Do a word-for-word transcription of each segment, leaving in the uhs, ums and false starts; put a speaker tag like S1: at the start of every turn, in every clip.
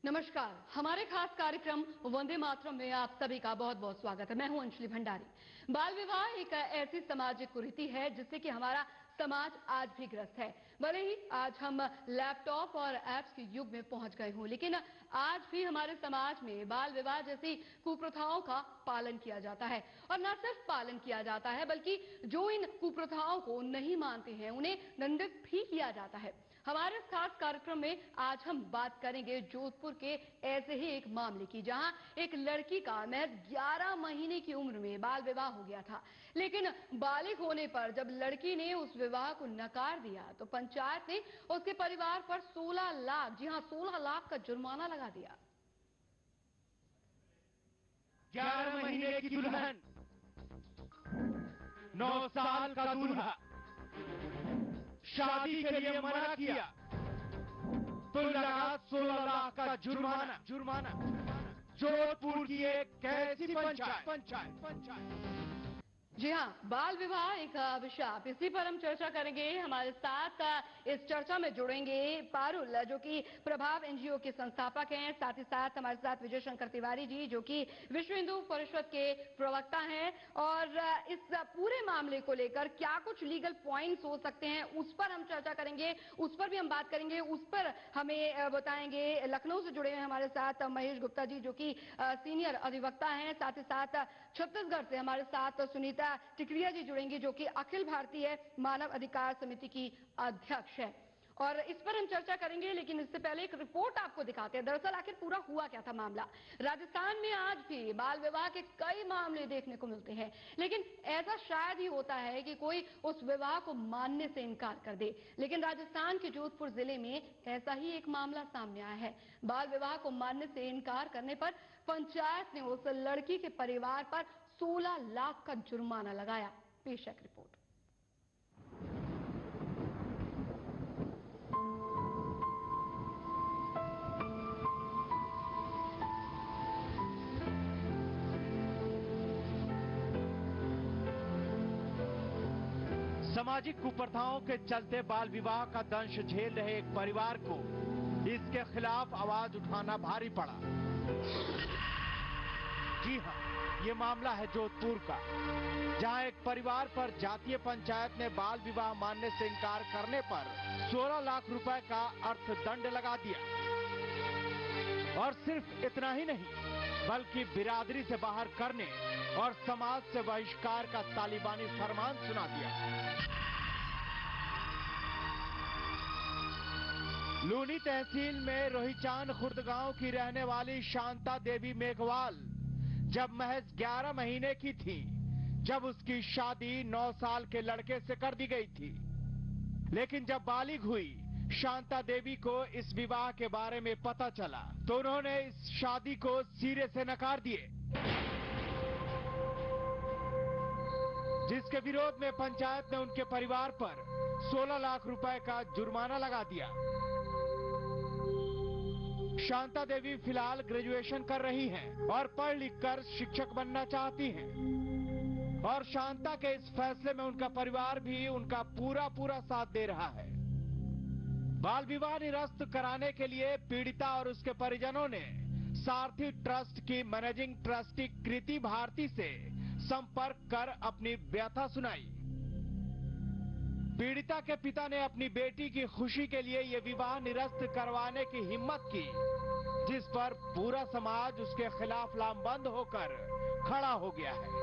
S1: नमस्कार, हमारे खास कार्यक्रम वंदे मातरम में आप सभी का बहुत बहुत स्वागत है। मैं हूं अंजलि भंडारी। बाल विवाह एक ऐसी सामाजिक कुरीति है जिससे कि हमारा समाज आज भी ग्रस्त है। भले ही आज हम लैपटॉप और ऐप्स के युग में पहुंच गए हों, लेकिन आज भी हमारे समाज में बाल विवाह जैसी कुप्रथाओं का पालन किया जाता है। और न सिर्फ पालन किया जाता है बल्कि जो इन कुप्रथाओं को नहीं मानते हैं उन्हें दंडित भी किया जाता है। हमारे इस खास कार्यक्रम में आज हम बात करेंगे जोधपुर के ऐसे ही एक मामले की, जहां एक लड़की का महज ग्यारह महीने की उम्र में बाल विवाह हो गया था। लेकिन बालिग होने पर जब लड़की ने उस विवाह को नकार दिया तो पंचायत ने उसके परिवार पर सोलह लाख, जी हां सोलह लाख का जुर्माना लगा दिया।
S2: ग्यारह महीने की दुल्हन, नौ साल का दूल्हा, शादी के लिए मना किया तो लगा सोलह लाख का जुर्माना। जुर्माना जोधपुर की एक कैसी पंचायत पंचायत पंचायत
S1: जी हाँ, बाल विवाह एक अभिशाप, इसी पर हम चर्चा करेंगे। हमारे साथ इस चर्चा में जुड़ेंगे पारुल, जो कि प्रभाव एनजीओ के संस्थापक हैं। साथ ही साथ हमारे साथ विजय शंकर तिवारी जी, जो कि विश्व हिंदू परिषद के प्रवक्ता हैं। और इस पूरे मामले को लेकर क्या कुछ लीगल पॉइंट्स हो सकते हैं उस पर हम चर्चा करेंगे, उस पर भी हम बात करेंगे। उस पर हमें बताएंगे लखनऊ से जुड़े हुए हमारे साथ महेश गुप्ता जी, जो कि सीनियर अधिवक्ता हैं। साथ ही साथ छत्तीसगढ़ से हमारे साथ सुनीता टिकरिया जी जुड़ेंगी, जो कि अखिल भारतीय मानव अधिकार समिति की अध्यक्ष है। और इस पर हम चर्चा करेंगे, लेकिन इससे पहले एक रिपोर्ट आपको दिखाते हैं। दरअसल आखिर पूरा हुआ क्या था मामला। राजस्थान में आज भी बाल विवाह के कई मामले देखने को मिलते हैं, लेकिन ऐसा शायद ही होता है कि कोई उस विवाह को मानने से इनकार कर दे। लेकिन राजस्थान के जोधपुर जिले में ऐसा ही एक मामला सामने आया है। बाल विवाह को मानने से इनकार करने पर पंचायत ने उस लड़की के परिवार पर सोलह लाख का जुर्माना लगाया। पेश है रिपोर्ट।
S2: सामाजिक कुप्रथाओं के चलते बाल विवाह का दंश झेल रहे एक परिवार को इसके खिलाफ आवाज उठाना भारी पड़ा। जी हां, ये मामला है जोधपुर का, जहां एक परिवार पर जातीय पंचायत ने बाल विवाह मानने से इनकार करने पर सोलह लाख रुपए का अर्थदंड लगा दिया। और सिर्फ इतना ही नहीं, बल्कि बिरादरी से बाहर करने और समाज से बहिष्कार का तालिबानी फरमान सुना दिया। लूनी तहसील में रोहिचान खुर्द गांव की रहने वाली शांता देवी मेघवाल जब महज ग्यारह महीने की थी, जब उसकी शादी नौ साल के लड़के से कर दी गई थी। लेकिन जब बालिग हुई, शांता देवी को इस विवाह के बारे में पता चला तो उन्होंने इस शादी को सिरे से नकार दिए, जिसके विरोध में पंचायत ने उनके परिवार पर सोलह लाख रुपए का जुर्माना लगा दिया। शांता देवी फिलहाल ग्रेजुएशन कर रही हैं और पढ़ लिखकर शिक्षक बनना चाहती हैं। और शांता के इस फैसले में उनका परिवार भी उनका पूरा पूरा साथ दे रहा है। बाल विवाह निरस्त कराने के लिए पीड़िता और उसके परिजनों ने सारथी ट्रस्ट की मैनेजिंग ट्रस्टी कृति भारती से संपर्क कर अपनी व्यथा सुनाई। पीड़िता के पिता ने अपनी बेटी की खुशी के लिए ये विवाह निरस्त करवाने की हिम्मत की, जिस पर पूरा समाज उसके खिलाफ लामबंद होकर खड़ा हो गया है।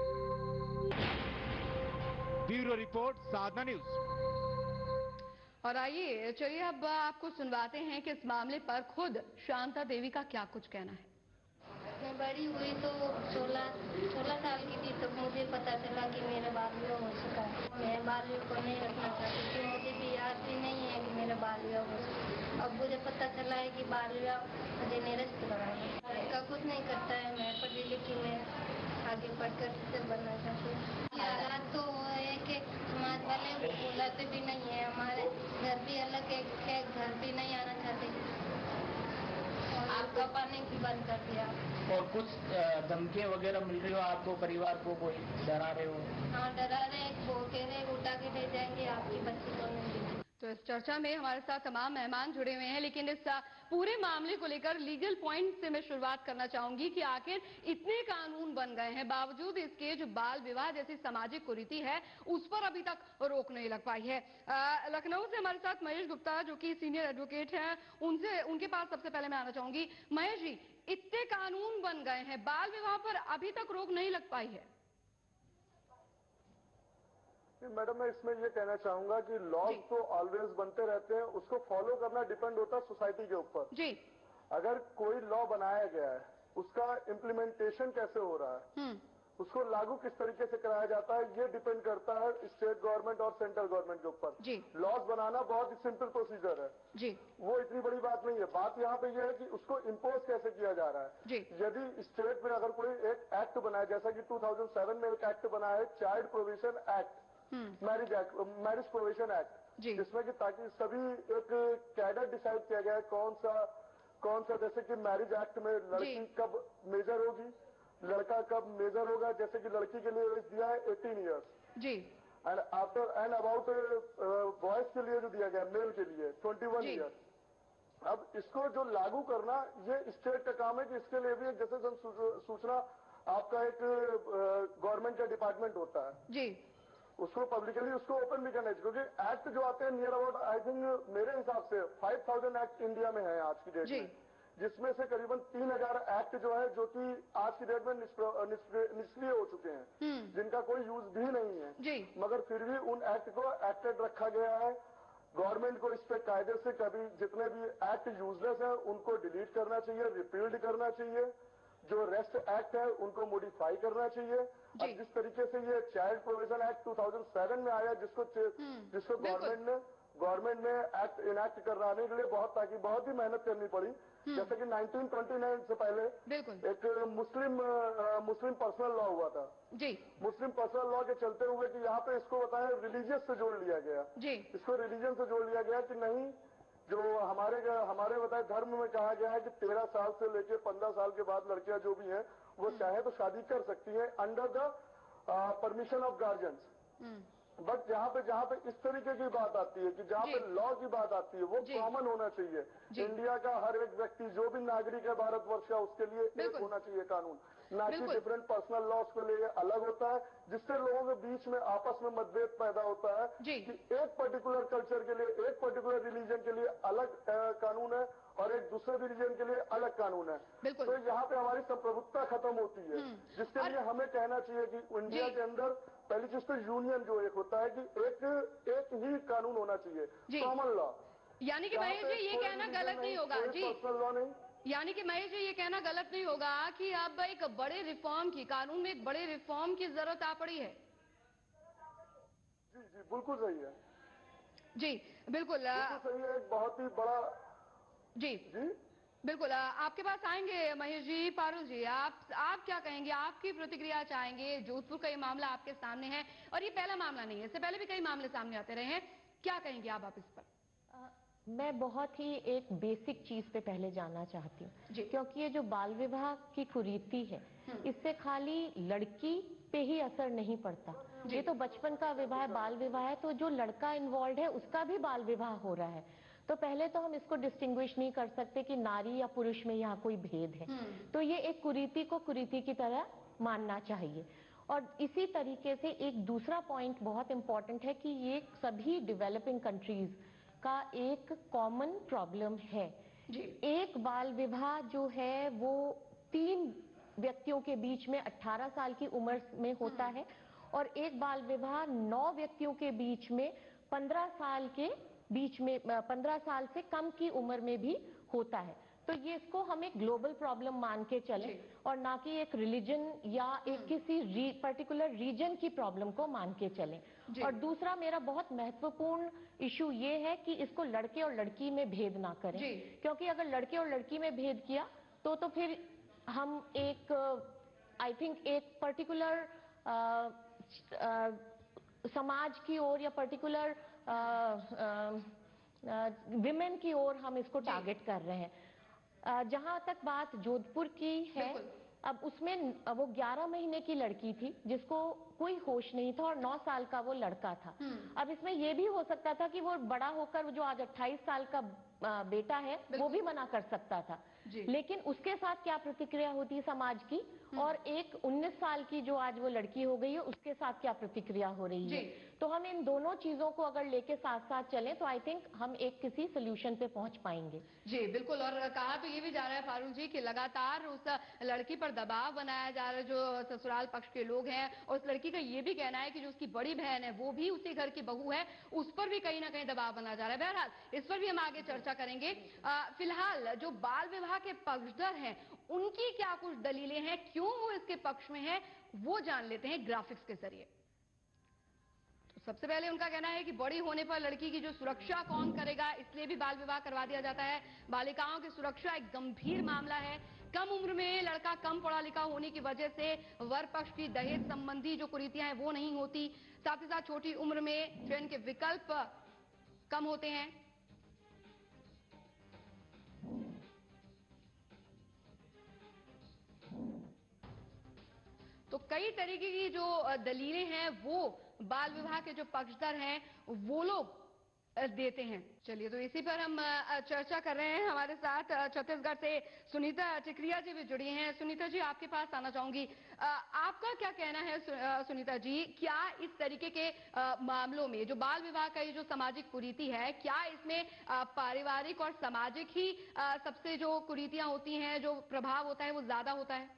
S2: Bureau report, Sadhna news.
S1: और आइए चलिए अब आपको सुनवाते हैं कि इस मामले पर खुद शांता देवी का क्या कुछ कहना है।
S3: मैं बड़ी हुई तो सोलह सोलह साल की थी तो मुझे पता चला कि मेरा बाल विवाह हो चुका है। मैं बाल विवाह को नहीं रखना चाहती थी, मुझे भी याद भी नहीं है कि मेरा बाल विवाह हो चुका। अब मुझे पता चला है कि बाल विवाह मुझे निरस्त करवाया। लड़का कुछ नहीं करता है, मैं पढ़ी लिखी, मैं आगे पढ़कर टीचर बनना चाहती हूँ। हालात तो है कि समाज वाले बुलाते भी नहीं है, हमारे घर भी अलग है, घर भी नहीं आना चाहते, आपका पानी भी बंद कर दिया।
S4: और कुछ धमकियां वगैरह मिल रही हो आपको, परिवार को कोई डरा रहे हो?
S3: हाँ डरा रहे, वो कह रहे उठा के ले जाएंगे, आपकी बच्ची को नहीं।
S1: तो इस चर्चा में हमारे साथ तमाम मेहमान जुड़े हुए हैं, लेकिन इस पूरे मामले को लेकर लीगल पॉइंट से मैं शुरुआत करना चाहूंगी कि आखिर इतने कानून बन गए हैं, बावजूद इसके जो बाल विवाह जैसी सामाजिक कुरीति है उस पर अभी तक रोक नहीं लग पाई है। आ, लखनऊ से हमारे साथ महेश गुप्ता जो कि सीनियर एडवोकेट हैं, उनसे उनके पास सबसे पहले मैं आना चाहूंगी। महेश जी, इतने कानून बन गए हैं, बाल विवाह पर अभी तक रोक नहीं लग पाई है।
S5: मैडम, मैं इसमें ये कहना चाहूंगा कि लॉज तो ऑलवेज बनते रहते हैं, उसको फॉलो करना डिपेंड होता है सोसाइटी के ऊपर जी। अगर कोई लॉ बनाया गया है, उसका इम्प्लीमेंटेशन कैसे हो रहा है, उसको लागू किस तरीके से कराया जाता है, ये डिपेंड करता है स्टेट गवर्नमेंट और सेंट्रल गवर्नमेंट के ऊपर जी। लॉज बनाना बहुत ही सिंपल प्रोसीजर है जी, वो इतनी बड़ी बात नहीं है। बात यहाँ पे ये है कि उसको इम्पोज कैसे किया जा रहा है जी। यदि स्टेट में अगर कोई एक एक्ट बनाया, जैसा कि टू थाउजेंड सेवन में एक एक्ट बना है, child provision act, marriage act, marriage provision act, जिसमें कि ताकि सभी एक कैडर डिसाइड किया गया है कौन सा कौन सा जैसे कि मैरिज एक्ट में लड़की कब मेजर होगी, लड़का कब मेजर होगा। जैसे कि लड़की के लिए एज दिया है एटीन ईयर्स जी, and after and about boys के लिए जो दिया गया मेल के लिए ट्वेंटी वन ईयर्स। अब इसको जो लागू करना ये स्टेट का काम है कि इसके लिए भी एक जैसे सूचना आपका एक गवर्नमेंट का डिपार्टमेंट होता है जी, उसको पब्लिकली उसको ओपन भी करना चाहिए, क्योंकि एक्ट जो आते हैं नियर अबाउट आई थिंक मेरे हिसाब से फाइव थाउजेंड एक्ट इंडिया में है आज की डेट में, जिसमें से करीबन तीन हजार एक्ट जो है जो कि आज की डेट में निष्क्रिय हो चुके हैं, जिनका कोई यूज भी नहीं है जी। मगर फिर भी उन एक्ट को एक्टेड रखा गया है। गवर्नमेंट को इस पे कायदे से कभी जितने भी एक्ट यूजलेस हैं उनको डिलीट करना चाहिए, रिपील्ड करना चाहिए। जो रेस्ट एक्ट है उनको मॉडिफाई करना चाहिए। अब जिस तरीके से ये child provision act two thousand seven में आया, जिसको जिसको गवर्नमेंट ने गवर्नमेंट ने एक्ट इनैक्ट कराने के लिए बहुत ताकि बहुत ही मेहनत करनी पड़ी। जैसे कि नाइनटीन ट्वेंटी नाइन से पहले एक मुस्लिम मुस्लिम पर्सनल लॉ हुआ था जी। मुस्लिम पर्सनल लॉ के चलते हुए कि यहाँ पे इसको बताया रिलीजियस से जोड़ लिया गया जी। इसको रिलीजन से जोड़ लिया गया कि नहीं, जो हमारे हमारे बताए धर्म में कहा गया है कि तेरह साल से लेकर पंद्रह साल के बाद लड़कियां जो भी हैं वो चाहे तो शादी कर सकती हैं under the permission of guardians. But जहाँ पे जहाँ पे इस तरीके की बात आती है कि जहाँ पे लॉ की बात आती है वो कॉमन होना चाहिए। इंडिया का हर एक व्यक्ति जो भी नागरिक है भारतवर्ष का, उसके लिए एक होना चाहिए कानून, ना कि डिफरेंट पर्सनल लॉज के लिए अलग होता है, जिससे लोगों के बीच में आपस में मतभेद पैदा होता है कि एक पर्टिकुलर कल्चर के लिए, एक पर्टिकुलर रिलीजन के लिए अलग कानून है और एक दूसरे रिलीजन के लिए अलग कानून है। तो यहाँ पे हमारी संप्रभुत्ता खत्म होती है, जिसके लिए हमें कहना चाहिए कि इंडिया के अंदर पहली चीज तो यूनियन जो एक होता है कि एक एक ही कानून होना चाहिए, कॉमन लॉ।
S1: यानी कि महेश जी ये कहना गलत नहीं होगा जी,
S5: पर्सनल लॉ नहीं,
S1: यानी कि महेश जी ये कहना गलत नहीं होगा कि अब एक बड़े रिफॉर्म की, कानून में एक बड़े रिफॉर्म की जरूरत आ पड़ी है।
S5: जी जी बिल्कुल सही है
S1: जी, बिल्कुल,
S5: बिल्कुल सही है, एक बहुत ही बड़ा
S1: जी
S5: जी
S1: बिल्कुल। आपके पास आएंगे महेश जी। पारुल जी, आप आप क्या कहेंगे, आपकी प्रतिक्रिया चाहेंगे। जोधपुर का ये मामला आपके सामने है और ये पहला मामला नहीं है, इससे पहले भी कई मामले सामने आते रहे हैं, क्या कहेंगे आप, आप इस पर?
S6: आ, मैं बहुत ही एक बेसिक चीज पे पहले जानना चाहती हूँ, क्योंकि ये जो बाल विवाह की कुरीति है इससे खाली लड़की पे ही असर नहीं पड़ता, ये तो बचपन का विवाह, बाल विवाह है, तो जो लड़का इन्वॉल्व है उसका भी बाल विवाह हो रहा है। तो पहले तो हम इसको डिस्टिंग्विश नहीं कर सकते कि नारी या पुरुष में यहाँ कोई भेद है, तो ये एक कुरीति को कुरीति की तरह मानना चाहिए। और इसी तरीके से एक दूसरा पॉइंट बहुत इंपॉर्टेंट है कि ये सभी डेवलपिंग कंट्रीज का एक कॉमन प्रॉब्लम है। एक बाल विवाह जो है वो तीन व्यक्तियों के बीच में अठारह साल की उम्र में होता है और एक बाल विवाह नौ व्यक्तियों के बीच में पंद्रह साल के बीच में पंद्रह साल से कम की उम्र में भी होता है। तो ये इसको हम एक ग्लोबल प्रॉब्लम मान के चले और ना कि एक रिलीजन या एक किसी री, पर्टिकुलर रीजन की प्रॉब्लम को मान के चलें। और दूसरा मेरा बहुत महत्वपूर्ण इशू ये है कि इसको लड़के और लड़की में भेद ना करें, क्योंकि अगर लड़के और लड़की में भेद किया तो तो फिर हम एक आई थिंक एक पर्टिकुलर समाज की ओर या पर्टिकुलर विमेन की ओर हम इसको टारगेट कर रहे हैं। जहां तक बात जोधपुर की है अब उसमें वो ग्यारह महीने की लड़की थी जिसको कोई होश नहीं था और नौ साल का वो लड़का था। अब इसमें ये भी हो सकता था कि वो बड़ा होकर जो आज अट्ठाईस साल का बेटा है वो भी मना कर सकता था, लेकिन उसके साथ क्या प्रतिक्रिया होती है समाज की, और एक उन्नीस साल की जो आज वो लड़की हो गई है उसके साथ क्या प्रतिक्रिया हो रही है। तो हम इन दोनों चीजों को अगर लेके साथ साथ चलें तो आई थिंक हम एक किसी सोल्यूशन पे पहुंच पाएंगे।
S1: जी बिल्कुल। और कहा तो ये भी जा रहा है फारूक जी कि लगातार उस लड़की पर दबाव बनाया जा रहा है जो ससुराल पक्ष के लोग हैं, और उस लड़की का ये भी कहना है कि जो उसकी बड़ी बहन है वो भी उसी घर की बहू है, उस पर भी कहीं ना कहीं दबाव बना जा रहा है। बहरहाल इस पर भी हम आगे चर्चा करेंगे। फिलहाल जो बाल विवाह के पक्षधर हैं उनकी क्या कुछ दलीलें हैं, क्यों वो इसके पक्ष में है, वो जान लेते हैं ग्राफिक्स के जरिए। तो सबसे पहले उनका कहना है कि बड़ी होने पर लड़की की जो सुरक्षा कौन करेगा, इसलिए भी बाल विवाह करवा दिया जाता है। बालिकाओं की सुरक्षा एक गंभीर मामला है। कम उम्र में लड़का कम पढ़ा लिखा होने की वजह से वर पक्ष की दहेज संबंधी जो कुरीतियां हैं वो नहीं होती। साथ ही साथ छोटी उम्र में चयन के विकल्प कम होते हैं। तो कई तरीके की जो दलीलें हैं वो बाल विवाह के जो पक्षधर हैं वो लोग देते हैं। चलिए तो इसी पर हम चर्चा कर रहे हैं। हमारे साथ छत्तीसगढ़ से सुनीता टिकरिया जी भी जुड़ी हैं। सुनीता जी आपके पास आना चाहूंगी, आपका क्या कहना है सुनीता जी, क्या इस तरीके के मामलों में जो बाल विवाह का ये जो सामाजिक कुरीति है, क्या इसमें पारिवारिक और सामाजिक ही सबसे जो कुरीतियां होती हैं, जो प्रभाव होता है वो ज्यादा होता है?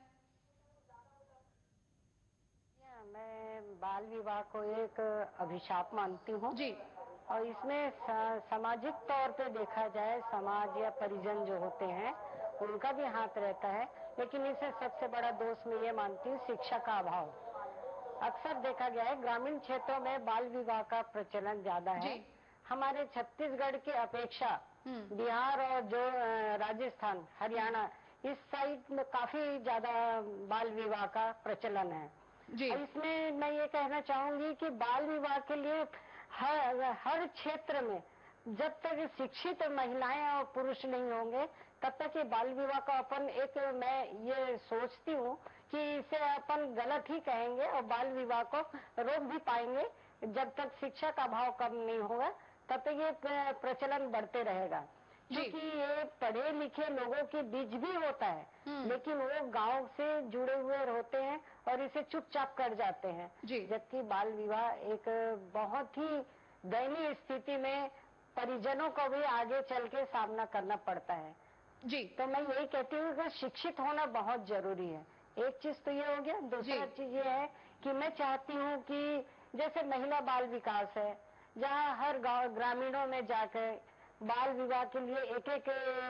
S7: मैं बाल विवाह को एक अभिशाप मानती हूँ
S1: जी,
S7: और इसमें सामाजिक तौर पे देखा जाए समाज या परिजन जो होते हैं उनका भी हाथ रहता है, लेकिन इसे सबसे बड़ा दोष मैं ये मानती हूँ शिक्षा का अभाव। अक्सर देखा गया है ग्रामीण क्षेत्रों में बाल विवाह का प्रचलन ज्यादा है। हमारे छत्तीसगढ़ की अपेक्षा बिहार और जो राजस्थान हरियाणा इस साइड में काफी ज्यादा बाल विवाह का प्रचलन है जी। इसमें मैं ये कहना चाहूंगी कि बाल विवाह के लिए हर हर क्षेत्र में जब तक शिक्षित महिलाएं और पुरुष नहीं होंगे तब तक ये बाल विवाह का अपन एक मैं ये सोचती हूँ कि इसे अपन गलत ही कहेंगे और बाल विवाह को रोक भी पाएंगे। जब तक शिक्षा का अभाव कम नहीं होगा तब तक ये प्रचलन बढ़ते रहेगा, क्योंकि ये पढ़े लिखे लोगों के बीच भी होता है, लेकिन वो गांव से जुड़े हुए होते हैं और इसे चुपचाप कर जाते हैं। जबकि बाल विवाह एक बहुत ही दयनीय स्थिति में परिजनों को भी आगे चल के सामना करना पड़ता है जी। तो मैं यही कहती हूँ कि शिक्षित होना बहुत जरूरी है। एक चीज तो ये हो गया। दूसरा चीज ये है कि मैं चाहती हूँ कि जैसे महिला बाल विकास है, जहाँ हर गाँव ग्रामीणों में जाकर बाल विवाह के लिए एक एक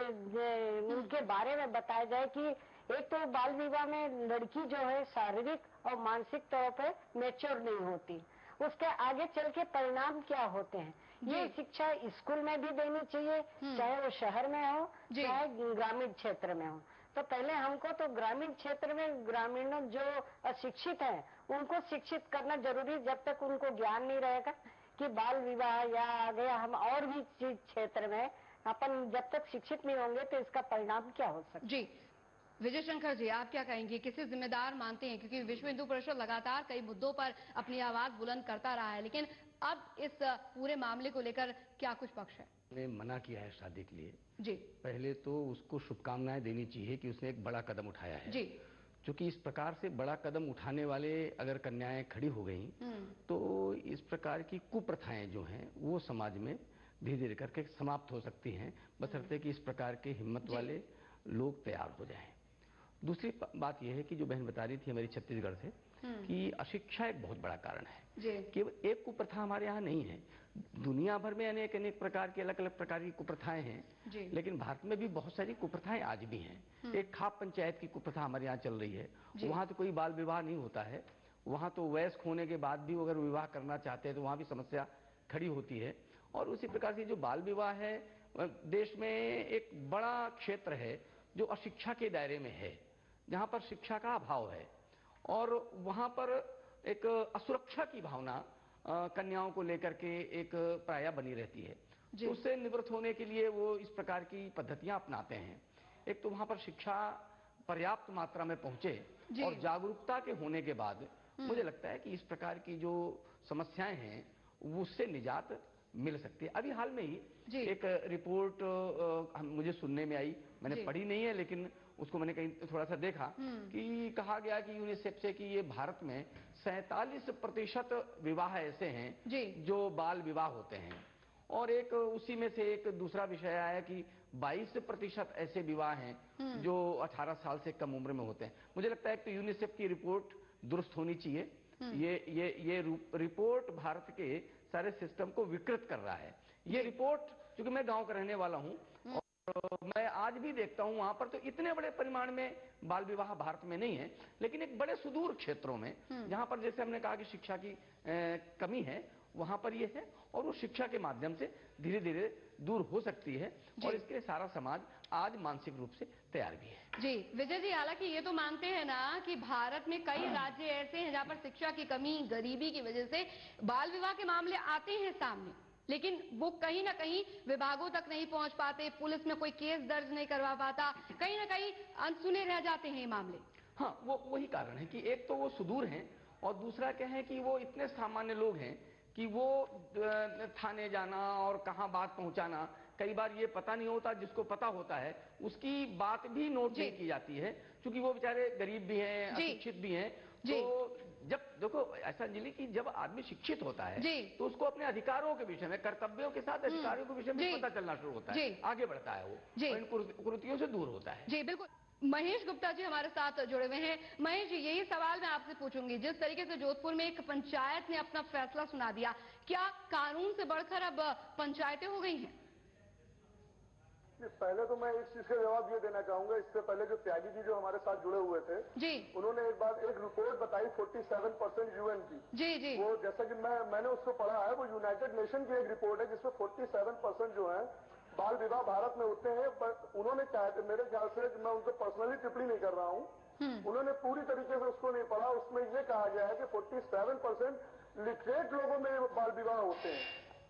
S7: उनके बारे में बताया जाए कि एक तो बाल विवाह में लड़की जो है शारीरिक और मानसिक तौर पर मैच्योर नहीं होती, उसके आगे चल के परिणाम क्या होते हैं ये शिक्षा स्कूल में भी देनी चाहिए, चाहे वो शहर में हो चाहे ग्रामीण क्षेत्र में हो। तो पहले हमको तो ग्रामीण क्षेत्र में ग्रामीण जो अशिक्षित हैं उनको शिक्षित करना जरूरी, जब तक उनको ज्ञान नहीं रहेगा कि बाल विवाह या आगे हम और भी चीज क्षेत्र में अपन जब तक शिक्षित नहीं होंगे तो इसका परिणाम क्या हो सकता है।
S1: जी विजय शंकर जी आप क्या कहेंगे, किसे जिम्मेदार मानते हैं? क्योंकि विश्व हिंदू परिषद लगातार कई मुद्दों पर अपनी आवाज बुलंद करता रहा है, लेकिन अब इस पूरे मामले को लेकर क्या कुछ पक्ष है?
S8: ने मना किया है शादी के लिए
S1: जी,
S8: पहले तो उसको शुभकामनाएं देनी चाहिए कि उसने एक बड़ा कदम उठाया है जी। क्योंकि इस प्रकार से बड़ा कदम उठाने वाले अगर कन्याएं खड़ी हो गई तो इस प्रकार की कुप्रथाएं जो हैं वो समाज में धीरे धीरे करके समाप्त हो सकती हैं, बशर्ते कि इस प्रकार के हिम्मत वाले लोग तैयार हो जाएं। दूसरी बात यह है कि जो बहन बता रही थी हमारी छत्तीसगढ़ से कि अशिक्षा एक बहुत बड़ा कारण है। केवल एक कुप्रथा हमारे यहाँ नहीं है, दुनिया भर में अनेक अनेक प्रकार की अलग अलग प्रकार की कुप्रथाएं हैं, लेकिन भारत में भी बहुत सारी कुप्रथाएं आज भी हैं। एक खाप पंचायत की कुप्रथा हमारे यहाँ चल रही है, वहाँ तो कोई बाल विवाह नहीं होता है, वहाँ तो वयस्क होने के बाद भी अगर विवाह करना चाहते हैं तो वहाँ भी समस्या खड़ी होती है। और उसी प्रकार से जो बाल विवाह है देश में एक बड़ा क्षेत्र है जो अशिक्षा के दायरे में है, जहाँ पर शिक्षा का अभाव है और वहाँ पर एक असुरक्षा की भावना कन्याओं को लेकर के एक प्राय बनी रहती है। तो उससे निवृत्त होने के लिए वो इस प्रकार की पद्धतियां अपनाते हैं। एक तो वहाँ पर शिक्षा पर्याप्त मात्रा में पहुंचे और जागरूकता के होने के बाद मुझे लगता है कि इस प्रकार की जो समस्याएं हैं उससे निजात मिल सकती है। अभी हाल में ही एक रिपोर्ट आ, मुझे सुनने में आई, मैंने पढ़ी नहीं है लेकिन उसको मैंने कहीं थोड़ा सा देखा कि कहा गया कि यूनिसेफ से कि ये भारत में सैतालीस प्रतिशत विवाह ऐसे हैं जो बाल विवाह होते हैं, और एक उसी में से एक दूसरा विषय आया कि बाईस प्रतिशत ऐसे विवाह हैं जो अठारह साल से कम उम्र में होते हैं। मुझे लगता है कि तो यूनिसेफ की रिपोर्ट दुरुस्त होनी चाहिए। ये ये ये रिपोर्ट भारत के सारे सिस्टम को विकृत कर रहा है। ये रिपोर्ट, क्योंकि मैं गांव का रहने वाला हूं और मैं आज भी देखता हूं वहां पर तो इतने बड़े परिमाण में बाल विवाह भारत में नहीं है, लेकिन एक बड़े सुदूर क्षेत्रों में जहां पर जैसे हमने कहा कि शिक्षा की ए, कमी है, वहां पर ये है और वो शिक्षा के माध्यम से धीरे धीरे दूर हो सकती है और इसके लिए सारा समाज आज मानसिक रूप से तैयार भी है।
S1: जी विजय जी, हालांकि ये तो मानते हैं ना कि भारत में कई राज्य ऐसे हैं जहां पर शिक्षा की कमी, गरीबी की वजह से बाल विवाह के मामले आते हैं सामने, लेकिन वो कहीं ना कहीं विभागों तक नहीं पहुंच पाते, पुलिस में कोई केस दर्ज नहीं करवा पाता, कहीं ना कहीं अनसुने रह जाते हैं ये मामले।
S8: हाँ, वो वही कारण है कि एक तो वो सुदूर हैं और दूसरा क्या है कि वो इतने सामान्य लोग हैं कि वो थाने जाना और कहाँ बात पहुंचाना, कई बार ये पता नहीं होता, जिसको पता होता है उसकी बात भी नोट नहीं की जाती है, क्योंकि वो बेचारे गरीब भी हैं, अशिक्षित भी हैं। तो जब देखो ऐसा अंजलि कि जब आदमी शिक्षित होता है तो उसको अपने अधिकारों के विषय में, कर्तव्यों के साथ अधिकारों के विषय में पता चलना शुरू होता है, आगे बढ़ता है वो, इन कुरीतियों से दूर होता है।
S1: जी बिल्कुल। महेश गुप्ता जी हमारे साथ जुड़े हुए हैं। महेश जी, यही सवाल मैं आपसे पूछूंगी, जिस तरीके से जोधपुर में एक पंचायत ने अपना फैसला सुना दिया, क्या कानून से बढ़कर अब पंचायतें हो गई हैं?
S5: पहले तो मैं इस चीज का जवाब ये देना चाहूंगा, इससे पहले जो त्यागी जी जो हमारे साथ जुड़े हुए थे
S1: जी, उन्होंने
S5: एक बार एक रिपोर्ट बताई सैंतालीस परसेंट यूएन की।
S1: जी जी,
S5: वो जैसा कि मैं मैंने उसको पढ़ा है, वो यूनाइटेड नेशन की एक रिपोर्ट है जिसमें सैंतालीस परसेंट जो है बाल विवाह भारत में होते हैं। पर उन्होंने कहा, मेरे ख्याल से मैं उनको पर्सनली टिप्पणी नहीं कर रहा हूँ, उन्होंने पूरी तरीके से उसको नहीं पढ़ा। उसमें ये कहा गया है कि सैंतालीस परसेंट लिटरेट लोगों में बाल विवाह होते हैं।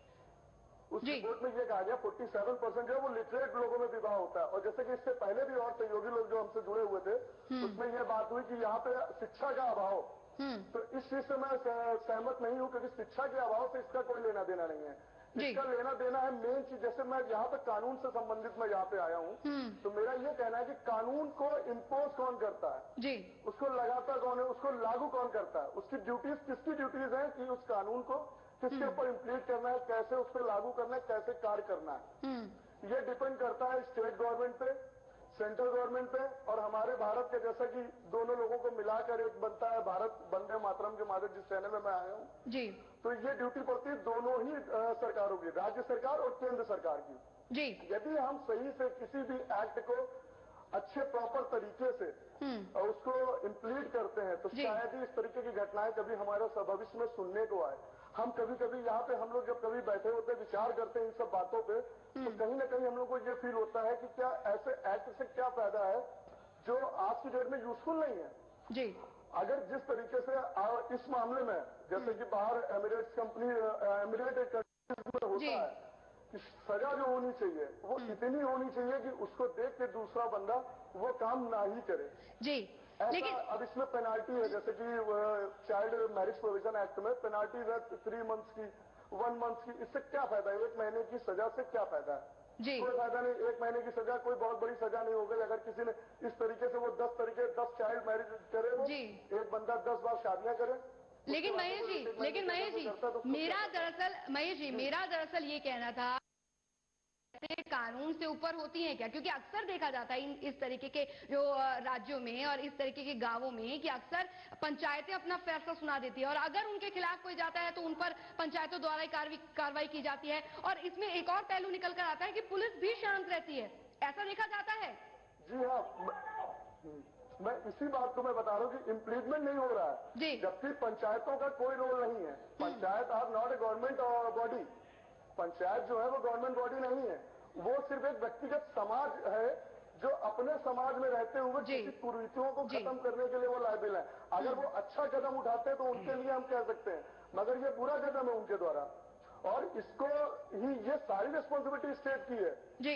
S5: उस रिपोर्ट में ये कहा गया सैंतालीस परसेंट जो है वो लिटरेट लोगों में विवाह होता है। और जैसे कि इससे पहले भी और सहयोगी लोग जो हमसे जुड़े हुए थे उसमें यह बात हुई कि यहाँ पे शिक्षा का अभाव, तो इस चीज से मैं सहमत नहीं हूँ, क्योंकि शिक्षा के अभाव से इसका कोई लेना देना नहीं है। इसका लेना देना है मेन चीज, जैसे मैं यहाँ पे कानून से संबंधित मैं यहाँ पे आया हूँ, तो मेरा ये कहना है कि कानून को इम्पोज कौन करता है जी, उसको लगाता कौन है, उसको लागू कौन करता है, उसकी ड्यूटीज किसकी ड्यूटीज है कि उस कानून को किसके ऊपर इम्प्लीट करना है, कैसे उसको लागू करना है, कैसे कार्य करना है, ये डिपेंड करता है स्टेट गवर्नमेंट पे, सेंट्रल गवर्नमेंट पे और हमारे भारत के, जैसा कि दोनों लोगों को मिलाकर एक बनता है भारत वंदे मातरम के माध्यम जिस चैनल में मैं आया हूँ जी, तो ये ड्यूटी पड़ती है दोनों ही सरकारों की, राज्य सरकार और केंद्र सरकार की जी। यदि हम सही से किसी भी एक्ट को अच्छे प्रॉपर तरीके से उसको इम्प्लीट करते हैं तो शायद ही इस तरीके की घटनाएं कभी हमारे भविष्य में सुनने को आए। हम कभी कभी यहाँ पे हम लोग जब कभी बैठे होते विचार करते हैं इन सब बातों पे, तो कहीं ना कहीं हम लोग को ये फील होता है कि क्या ऐसे एक्ट से क्या फायदा है जो आज की डेट में यूजफुल नहीं है जी। अगर जिस तरीके से इस मामले में जैसे कि बाहर एमिरेट्स कंपनी एमिरेट में होता है कि सजा जो होनी चाहिए वो इतनी होनी चाहिए कि उसको देख के दूसरा बंदा वो काम ना ही करे जी। लेकिन अब इसमें पेनाल्टी है, जैसे कि चाइल्ड मैरिज प्रोविजन एक्ट में पेनाल्टी है थ्री मंथ्स की, वन मंथ की। इससे क्या फायदा है? एक महीने की सजा से क्या फायदा है जी? कोई फायदा नहीं। एक महीने की सजा कोई बहुत बड़ी सजा नहीं हो गई। अगर किसी ने इस तरीके से वो दस तरीके दस चाइल्ड मैरिज करे, वो एक बंदा दस बार शादियां करे।
S1: लेकिन महेश जी, लेकिन महेश जी मेरा दरअसल महेश जी मेरा दरअसल ये कहना था, कानून से ऊपर होती हैं क्या? क्योंकि अक्सर देखा जाता है इस तरीके के जो राज्यों में और इस तरीके के गांवों में कि अक्सर पंचायतें अपना फैसला सुना देती है और अगर उनके खिलाफ कोई जाता है तो उन पर पंचायतों द्वारा ही कार्रवाई की जाती है। और इसमें एक और पहलू निकल कर आता है कि पुलिस भी शांत रहती है, ऐसा देखा जाता है।
S5: जी हाँ, मैं इसी बात को मैं बता रहा हूँ कि इम्प्लीमेंट नहीं हो रहा है जी, जबकि पंचायतों का कोई रोल नहीं है। Panchayat are not a government body. Panchayat जो है वो गवर्नमेंट बॉडी नहीं है, वो सिर्फ एक व्यक्तिगत समाज है जो अपने समाज में रहते हुए किसी कुरीतियों को खत्म करने के लिए वो लायबिल है। अगर वो अच्छा कदम उठाते हैं तो उनके लिए हम कह सकते हैं, मगर ये बुरा कदम है उनके द्वारा और इसको ही ये सारी रिस्पॉन्सिबिलिटी स्टेट की है जी।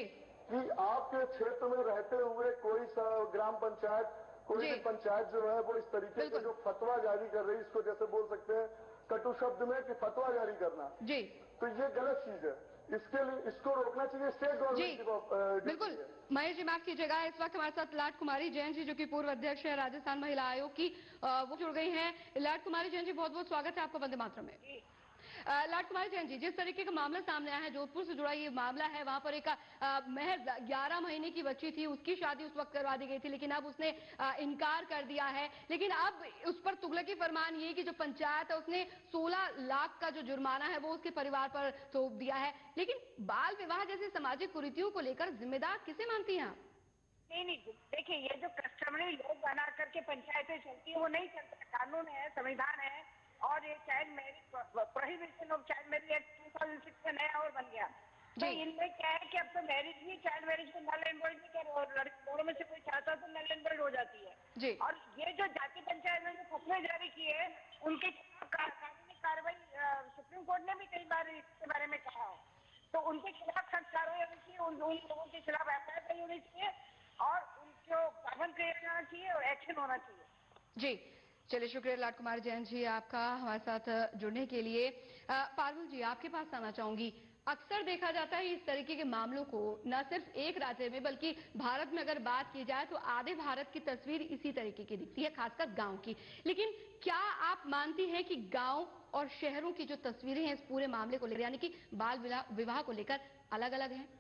S5: कि आपके क्षेत्र में रहते हुए कोई ग्राम पंचायत, कोई भी पंचायत जो है वो इस तरीके से जो फतवा जारी कर रही है, इसको जैसे बोल सकते हैं कटु शब्द में कि फतवा जारी करना जी, तो ये गलत चीज है। इसके लिए इसको रोकना चाहिए स्टेट गवर्नमेंट की।
S1: बिल्कुल महेश जी, माफ कीजिएगा, इस वक्त हमारे साथ लाट कुमारी जैन जी जो कि पूर्व अध्यक्ष है राजस्थान महिला आयोग की, वो जुड़ गई हैं। लाट कुमारी जैन जी, बहुत बहुत स्वागत है आपका वंदे मातरम में। लाट कुमारी जैन जी, जिस तरीके का मामला सामने आया है, जोधपुर से जुड़ा ये मामला है, वहां पर एक महज ग्यारह महीने की बच्ची थी, उसकी शादी उस वक्त करवा दी गई थी, लेकिन अब उसने आ, इनकार कर दिया है। लेकिन अब उस पर तुगलकी फरमान ये कि जो पंचायत है उसने सोलह लाख का जो जुर्माना है वो उसके परिवार पर थोप दिया है। लेकिन बाल विवाह जैसी सामाजिक कुरीतियों को लेकर जिम्मेदार किसे मानती हैं आप?
S9: नहीं नहीं, देखिए ये जो कस्टमरी लोग बना करके पंचायतें चलती है वो नहीं चलता। कानून है, संविधान है, और ये child marriage prohibition of child marriage act two thousand six में नया और बन गया। तो इनमें क्या है कि अब तो मैरिज भी चाइल्ड मैरिज को नल एंड वॉइड भी कर, और लड़कों में से कोई चाहता तो नल एंड वॉइड हो जाती है जी। और ये जो जाति पंचायत ने जो फतवे जारी किए हैं उनके कानूनी कार्रवाई सुप्रीम कोर्ट ने भी कई बार इसके बारे में कहा है, तो उनके खिलाफ सख्त कार्रवाई होनी चाहिए, उन लोगों के खिलाफ एफ आई आर होनी चाहिए और उनको पाबंद किया जाना चाहिए और एक्शन होना चाहिए जी।
S1: चलिए, शुक्रिया लाट कुमार जैन जी आपका हमारे साथ जुड़ने के लिए। पारुल जी, आपके पास आना चाहूंगी। अक्सर देखा जाता है इस तरीके के मामलों को न सिर्फ एक राज्य में बल्कि भारत में अगर बात की जाए तो आधे भारत की तस्वीर इसी तरीके की दिखती है, खासकर गांव की। लेकिन क्या आप मानती हैं कि गांव और शहरों की जो तस्वीरें हैं इस पूरे मामले को लेकर, यानी कि बाल विवाह को लेकर, अलग अलग हैं?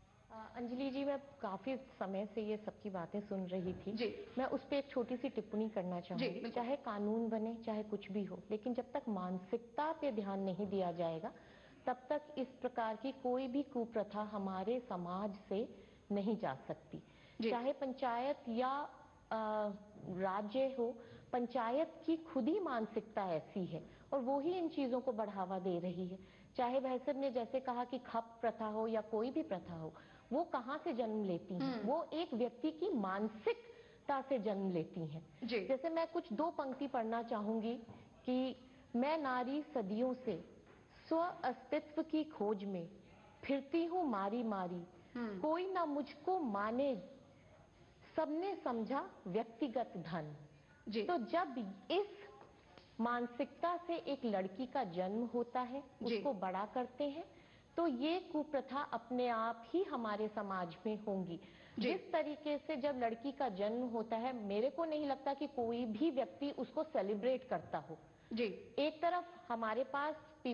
S6: अंजलि जी, मैं काफी समय से ये सबकी बातें सुन रही थी जी। मैं उस पर एक छोटी सी टिप्पणी करना चाहूंगी। चाहे कानून बने, चाहे कुछ भी हो, लेकिन जब तक मानसिकता पे ध्यान नहीं दिया जाएगा तब तक इस प्रकार की कोई भी कुप्रथा हमारे समाज से नहीं जा सकती। चाहे पंचायत या राज्य हो, पंचायत की खुद ही मानसिकता ऐसी है और वो ही इन चीजों को बढ़ावा दे रही है। चाहे बहसर ने जैसे कहा कि खप प्रथा हो या कोई भी प्रथा हो, वो कहाँ से जन्म लेती हैं? वो एक व्यक्ति की मानसिकता से जन्म लेती हैं। जैसे मैं कुछ दो पंक्ति पढ़ना चाहूंगी कि मैं नारी सदियों से स्व अस्तित्व की खोज में फिरती हूँ मारी मारी, कोई ना मुझको माने, सबने समझा व्यक्तिगत धन। तो जब इस मानसिकता से एक लड़की का जन्म होता है, उसको बड़ा करते हैं, तो ये कुप्रथा अपने आप ही हमारे समाज में होंगी। जिस तरीके से जब लड़की का जन्म होता है, मेरे को नहीं लगता कि कोई भी व्यक्ति उसको सेलिब्रेट करता हो जी। एक तरफ हमारे पास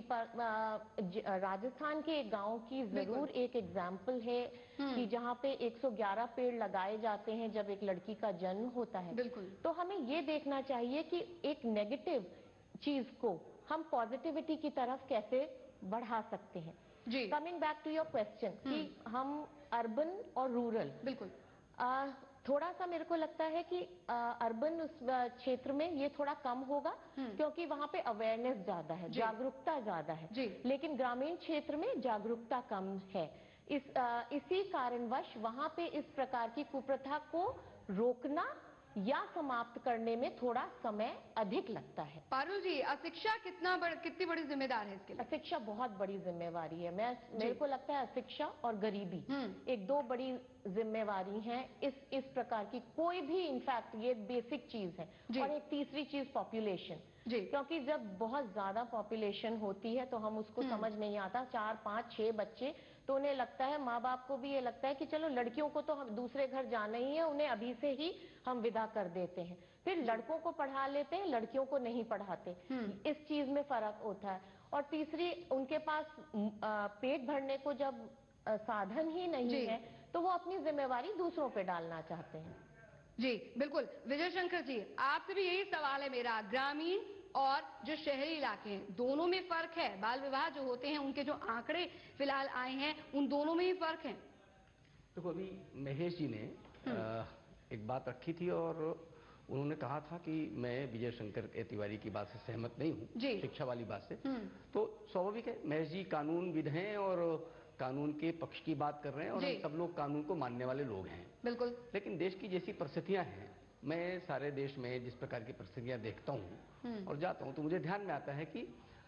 S6: राजस्थान के एक गांव की जरूर एक एग्जाम्पल है कि जहाँ पे एक सौ ग्यारह पेड़ लगाए जाते हैं जब एक लड़की का जन्म होता है। बिल्कुल। तो हमें ये देखना चाहिए कि एक नेगेटिव चीज को हम पॉजिटिविटी की तरफ कैसे बढ़ा सकते हैं जी। Coming back to your question कि हम अर्बन और रूरल, बिल्कुल आ, थोड़ा सा मेरे को लगता है कि अर्बन उस क्षेत्र में ये थोड़ा कम होगा क्योंकि वहाँ पे अवेयरनेस ज्यादा है, जागरूकता ज्यादा है जी। लेकिन ग्रामीण क्षेत्र में जागरूकता कम है। इस आ, इसी कारणवश वहाँ पे इस प्रकार की कुप्रथा को रोकना या समाप्त करने में थोड़ा समय अधिक लगता है।
S1: पारुल जी, अशिक्षा कितना बड़, कितनी बड़ी जिम्मेदार है इसके लिए?
S6: अशिक्षा बहुत बड़ी जिम्मेवारी है। मैं मेरे को लगता है अशिक्षा और गरीबी एक दो बड़ी जिम्मेवारी हैं इस इस प्रकार की। कोई भी इनफैक्ट ये बेसिक चीज है। और एक तीसरी चीज पॉपुलेशन, क्योंकि जब बहुत ज्यादा पॉपुलेशन होती है तो हम उसको समझ नहीं आता, चार पांच छह बच्चे, तो उन्हें लगता है, माँ बाप को भी ये लगता है कि चलो लड़कियों को तो हम दूसरे घर जाना ही है, उन्हें अभी से ही हम विदा कर देते हैं। फिर लड़कों को पढ़ा लेते हैं, लड़कियों को नहीं पढ़ाते। इस चीज में फर्क होता है। और तीसरी, उनके पास आ, पेट भरने को जब आ, साधन ही नहीं है तो वो अपनी जिम्मेवारी दूसरों पे डालना चाहते हैं।
S1: जी बिल्कुल। विजय शंकर जी, आपसे भी यही सवाल है मेरा, ग्रामीण और जो शहरी इलाके हैं दोनों में फर्क है? बाल विवाह जो होते हैं उनके जो आंकड़े फिलहाल आए हैं उन दोनों में ही फर्क है?
S8: देखो, अभी महेश जी ने आ, एक बात रखी थी और उन्होंने कहा था कि मैं विजय शंकर तिवारी की बात से सहमत नहीं हूँ, शिक्षा वाली बात से। तो स्वाभाविक है, महेश जी कानूनविद हैं और कानून के पक्ष की बात कर रहे हैं और हम सब लोग कानून को मानने वाले लोग हैं। बिल्कुल। लेकिन देश की जैसी परिस्थितियां हैं, मैं सारे देश में जिस प्रकार की परिस्थितियां देखता हूँ और जाता हूँ, तो मुझे ध्यान में आता है कि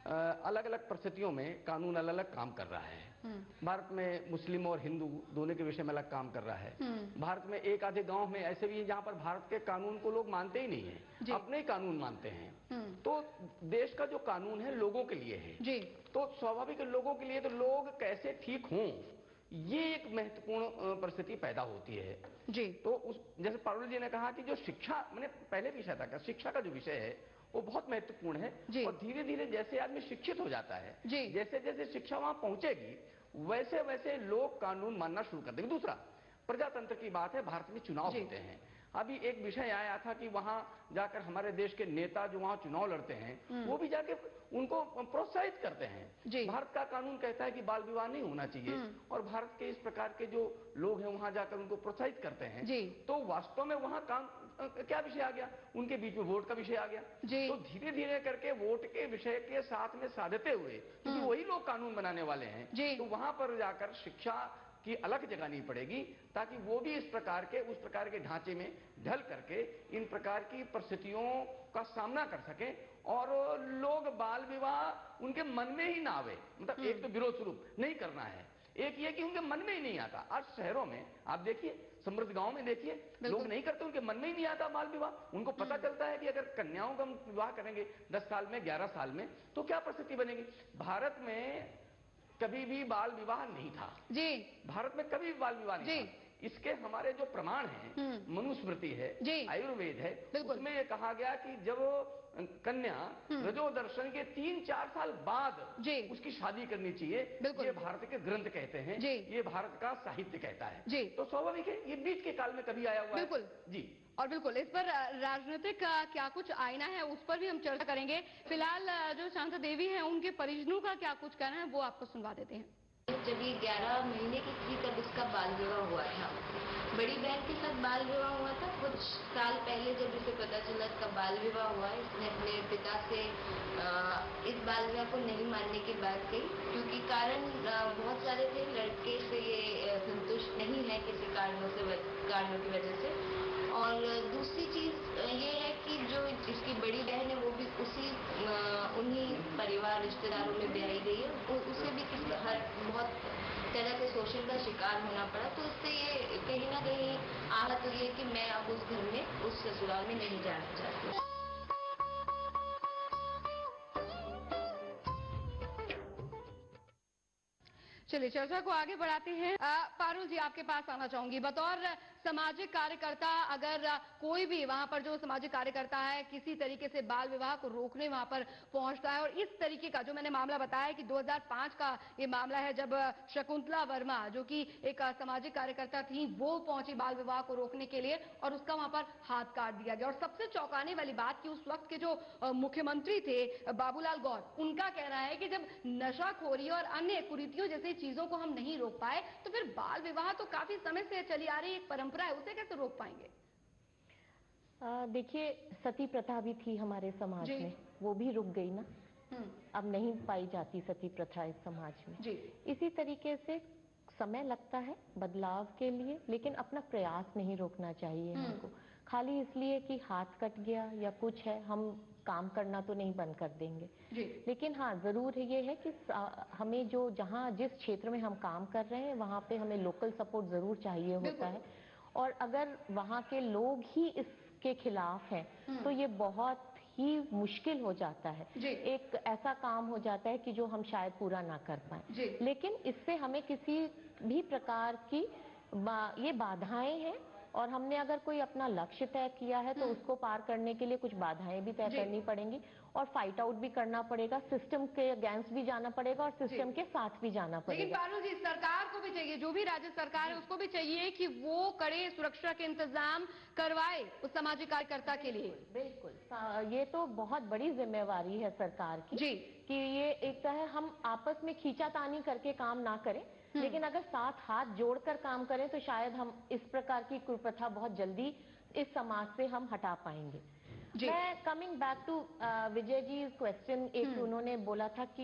S8: अलग अलग परिस्थितियों में कानून अलग अलग काम कर रहा है। भारत में मुस्लिम और हिंदू दोनों के विषय में अलग काम कर रहा है। भारत में एक आधे गांव में ऐसे भी हैं जहां पर भारत के कानून को लोग मानते ही नहीं है, अपने ही कानून मानते हैं। तो देश का जो कानून है लोगों के लिए है जी। तो स्वाभाविक लोगों के लिए तो लोग कैसे ठीक हों, ये एक महत्वपूर्ण परिस्थिति पैदा होती है जी। तो उस जैसे पारुल जी ने कहा कि जो शिक्षा, मैंने पहले भी शायद कहा, शिक्षा का जो विषय है वो बहुत महत्वपूर्ण है और धीरे धीरे जैसे आदमी शिक्षित हो जाता है, जैसे जैसे शिक्षा वहां पहुंचेगी वैसे वैसे लोग कानून मानना शुरू कर देंगे। दूसरा, प्रजातंत्र की बात है, भारत में चुनाव होते हैं। अभी एक विषय आया था कि वहां जाकर हमारे देश के नेता जो वहां चुनाव लड़ते हैं वो भी जाके उनको प्रोत्साहित करते हैं। भारत का कानून कहता है कि बाल विवाह नहीं होना चाहिए और भारत के इस प्रकार के जो लोग हैं वहां जाकर उनको प्रोत्साहित करते हैं। तो वास्तव में वहां काम क्या विषय आ गया, उनके बीच में वोट का विषय आ गया। तो धीरे धीरे करके वोट के विषय के साथ में साधते हुए, क्योंकि वही लोग कानून बनाने वाले हैं, तो वहां पर जाकर शिक्षा की अलग जगह नहीं पड़ेगी ताकि वो भी इस प्रकार के उस प्रकार के ढांचे में ढल करके इन प्रकार की परिस्थितियों का सामना कर सकें और लोग बाल विवाह उनके मन में ही ना आवे। मतलब एक तो विरोध स्वरूप नहीं करना है, एक ये कि उनके मन में ही नहीं आता। आज शहरों में आप देखिए, समृद्ध गांव में देखिए, लोग नहीं करते, उनके मन में ही नहीं आता बाल विवाह। उनको पता चलता है कि अगर कन्याओं का हम विवाह करेंगे दस साल में, ग्यारह साल में, तो क्या परिस्थिति बनेगी। भारत में कभी भी बाल विवाह नहीं था जी। भारत में कभी भी बाल विवाह नहीं था। इसके हमारे जो प्रमाण हैं, मनुस्मृति है, आयुर्वेद है, उसमें ये कहा गया कि जब कन्या रजो दर्शन के तीन चार साल बाद उसकी शादी करनी चाहिए, ये भारत के ग्रंथ कहते हैं, ये भारत का साहित्य कहता है जी। तो स्वाभाविक है ये बीच के काल में कभी आया हुआ है जी।
S1: और बिल्कुल इस पर राजनीतिक क्या कुछ आईना है उस पर भी हम चर्चा करेंगे। फिलहाल जो शांता देवी हैं उनके परिजनों का क्या कुछ कहना है वो आपको सुनवा देते हैं।
S10: जब ये ग्यारह महीने की थी तब इसका बाल विवाह हुआ था, बड़ी बहन के साथ बाल विवाह हुआ था। कुछ साल पहले जब इसे पता चला इसका बाल विवाह हुआ, इसने अपने पिता से आ, इस बाल विवाह को नहीं मानने की बात कही, क्योंकि कारण बहुत सारे थे। लड़के से ये संतुष्ट नहीं है किसी कारणों से कारणों की वजह से। और दूसरी चीज ये है कि जो इसकी बड़ी बहन है वो भी उसी उन्हीं परिवार रिश्तेदारों में ब्याही गई है, उसे भी किस हर बहुत तरह के शोषण का शिकार होना पड़ा। तो इससे ये कहीं ना कहीं आहत हुई है कि मैं अब उस घर में, उस ससुराल में नहीं जाना चाहती।
S1: चलिए चर्चा को आगे बढ़ाते हैं। पारुल जी आपके पास आना चाहूंगी। बतौर सामाजिक कार्यकर्ता, अगर कोई भी वहां पर जो सामाजिक कार्यकर्ता है किसी तरीके से बाल विवाह को रोकने वहां पर पहुंचता है, और इस तरीके का जो मैंने मामला बताया कि दो हज़ार पाँच का ये मामला है जब शकुंतला वर्मा जो कि एक सामाजिक कार्यकर्ता थी वो पहुंची बाल विवाह को रोकने के लिए और उसका वहां पर हाथ काट दिया गया। और सबसे चौंकाने वाली बात कि उस वक्त के जो मुख्यमंत्री थे बाबूलाल गौर, उनका कहना है कि जब नशाखोरी और अन्य कुरीतियों जैसी चीजों को हम नहीं रोक पाए तो फिर बाल विवाह तो काफी समय से चली आ रही एक परंपरा है, उसे कैसे रोक पाएंगे।
S6: देखिए, सती प्रथा भी थी हमारे समाज में, वो भी रुक गई ना। अब नहीं पाई जाती सती प्रथा इस समाज में जी। इसी तरीके से समय लगता है बदलाव के लिए, लेकिन अपना प्रयास नहीं रोकना चाहिए हमको। खाली इसलिए कि हाथ कट गया या कुछ है, हम काम करना तो नहीं बंद कर देंगे जी। लेकिन हाँ, जरूर ये है कि हमें जो जहाँ जिस क्षेत्र में हम काम कर रहे हैं वहाँ पे हमें लोकल सपोर्ट जरूर चाहिए होता है। और अगर वहाँ के लोग ही इसके खिलाफ हैं तो ये बहुत ही मुश्किल हो जाता है। एक ऐसा काम हो जाता है कि जो हम शायद पूरा ना कर पाए। लेकिन इससे हमें किसी भी प्रकार की बा, ये बाधाएं हैं, और हमने अगर कोई अपना लक्ष्य तय किया है तो उसको पार करने के लिए कुछ बाधाएं भी तय करनी पड़ेंगी और फाइट आउट भी करना पड़ेगा, सिस्टम के अगेंस्ट भी जाना पड़ेगा और सिस्टम के साथ भी जाना पड़ेगा।
S1: लेकिन पारुल जी, सरकार को भी चाहिए, जो भी राज्य सरकार है उसको भी चाहिए कि वो कड़े सुरक्षा के इंतजाम करवाए उस सामाजिक कार्यकर्ता के लिए।
S6: बिल्कुल, ये तो बहुत बड़ी जिम्मेवारी है सरकार की जी, कि ये एक तरह हम आपस में खींचातानी करके काम ना करें, लेकिन अगर साथ हाथ जोड़कर काम करें तो शायद हम इस प्रकार की कुप्रथा बहुत जल्दी इस समाज से हम हटा पाएंगे। मैं coming back to Vijay ji question, एक उन्होंने बोला था कि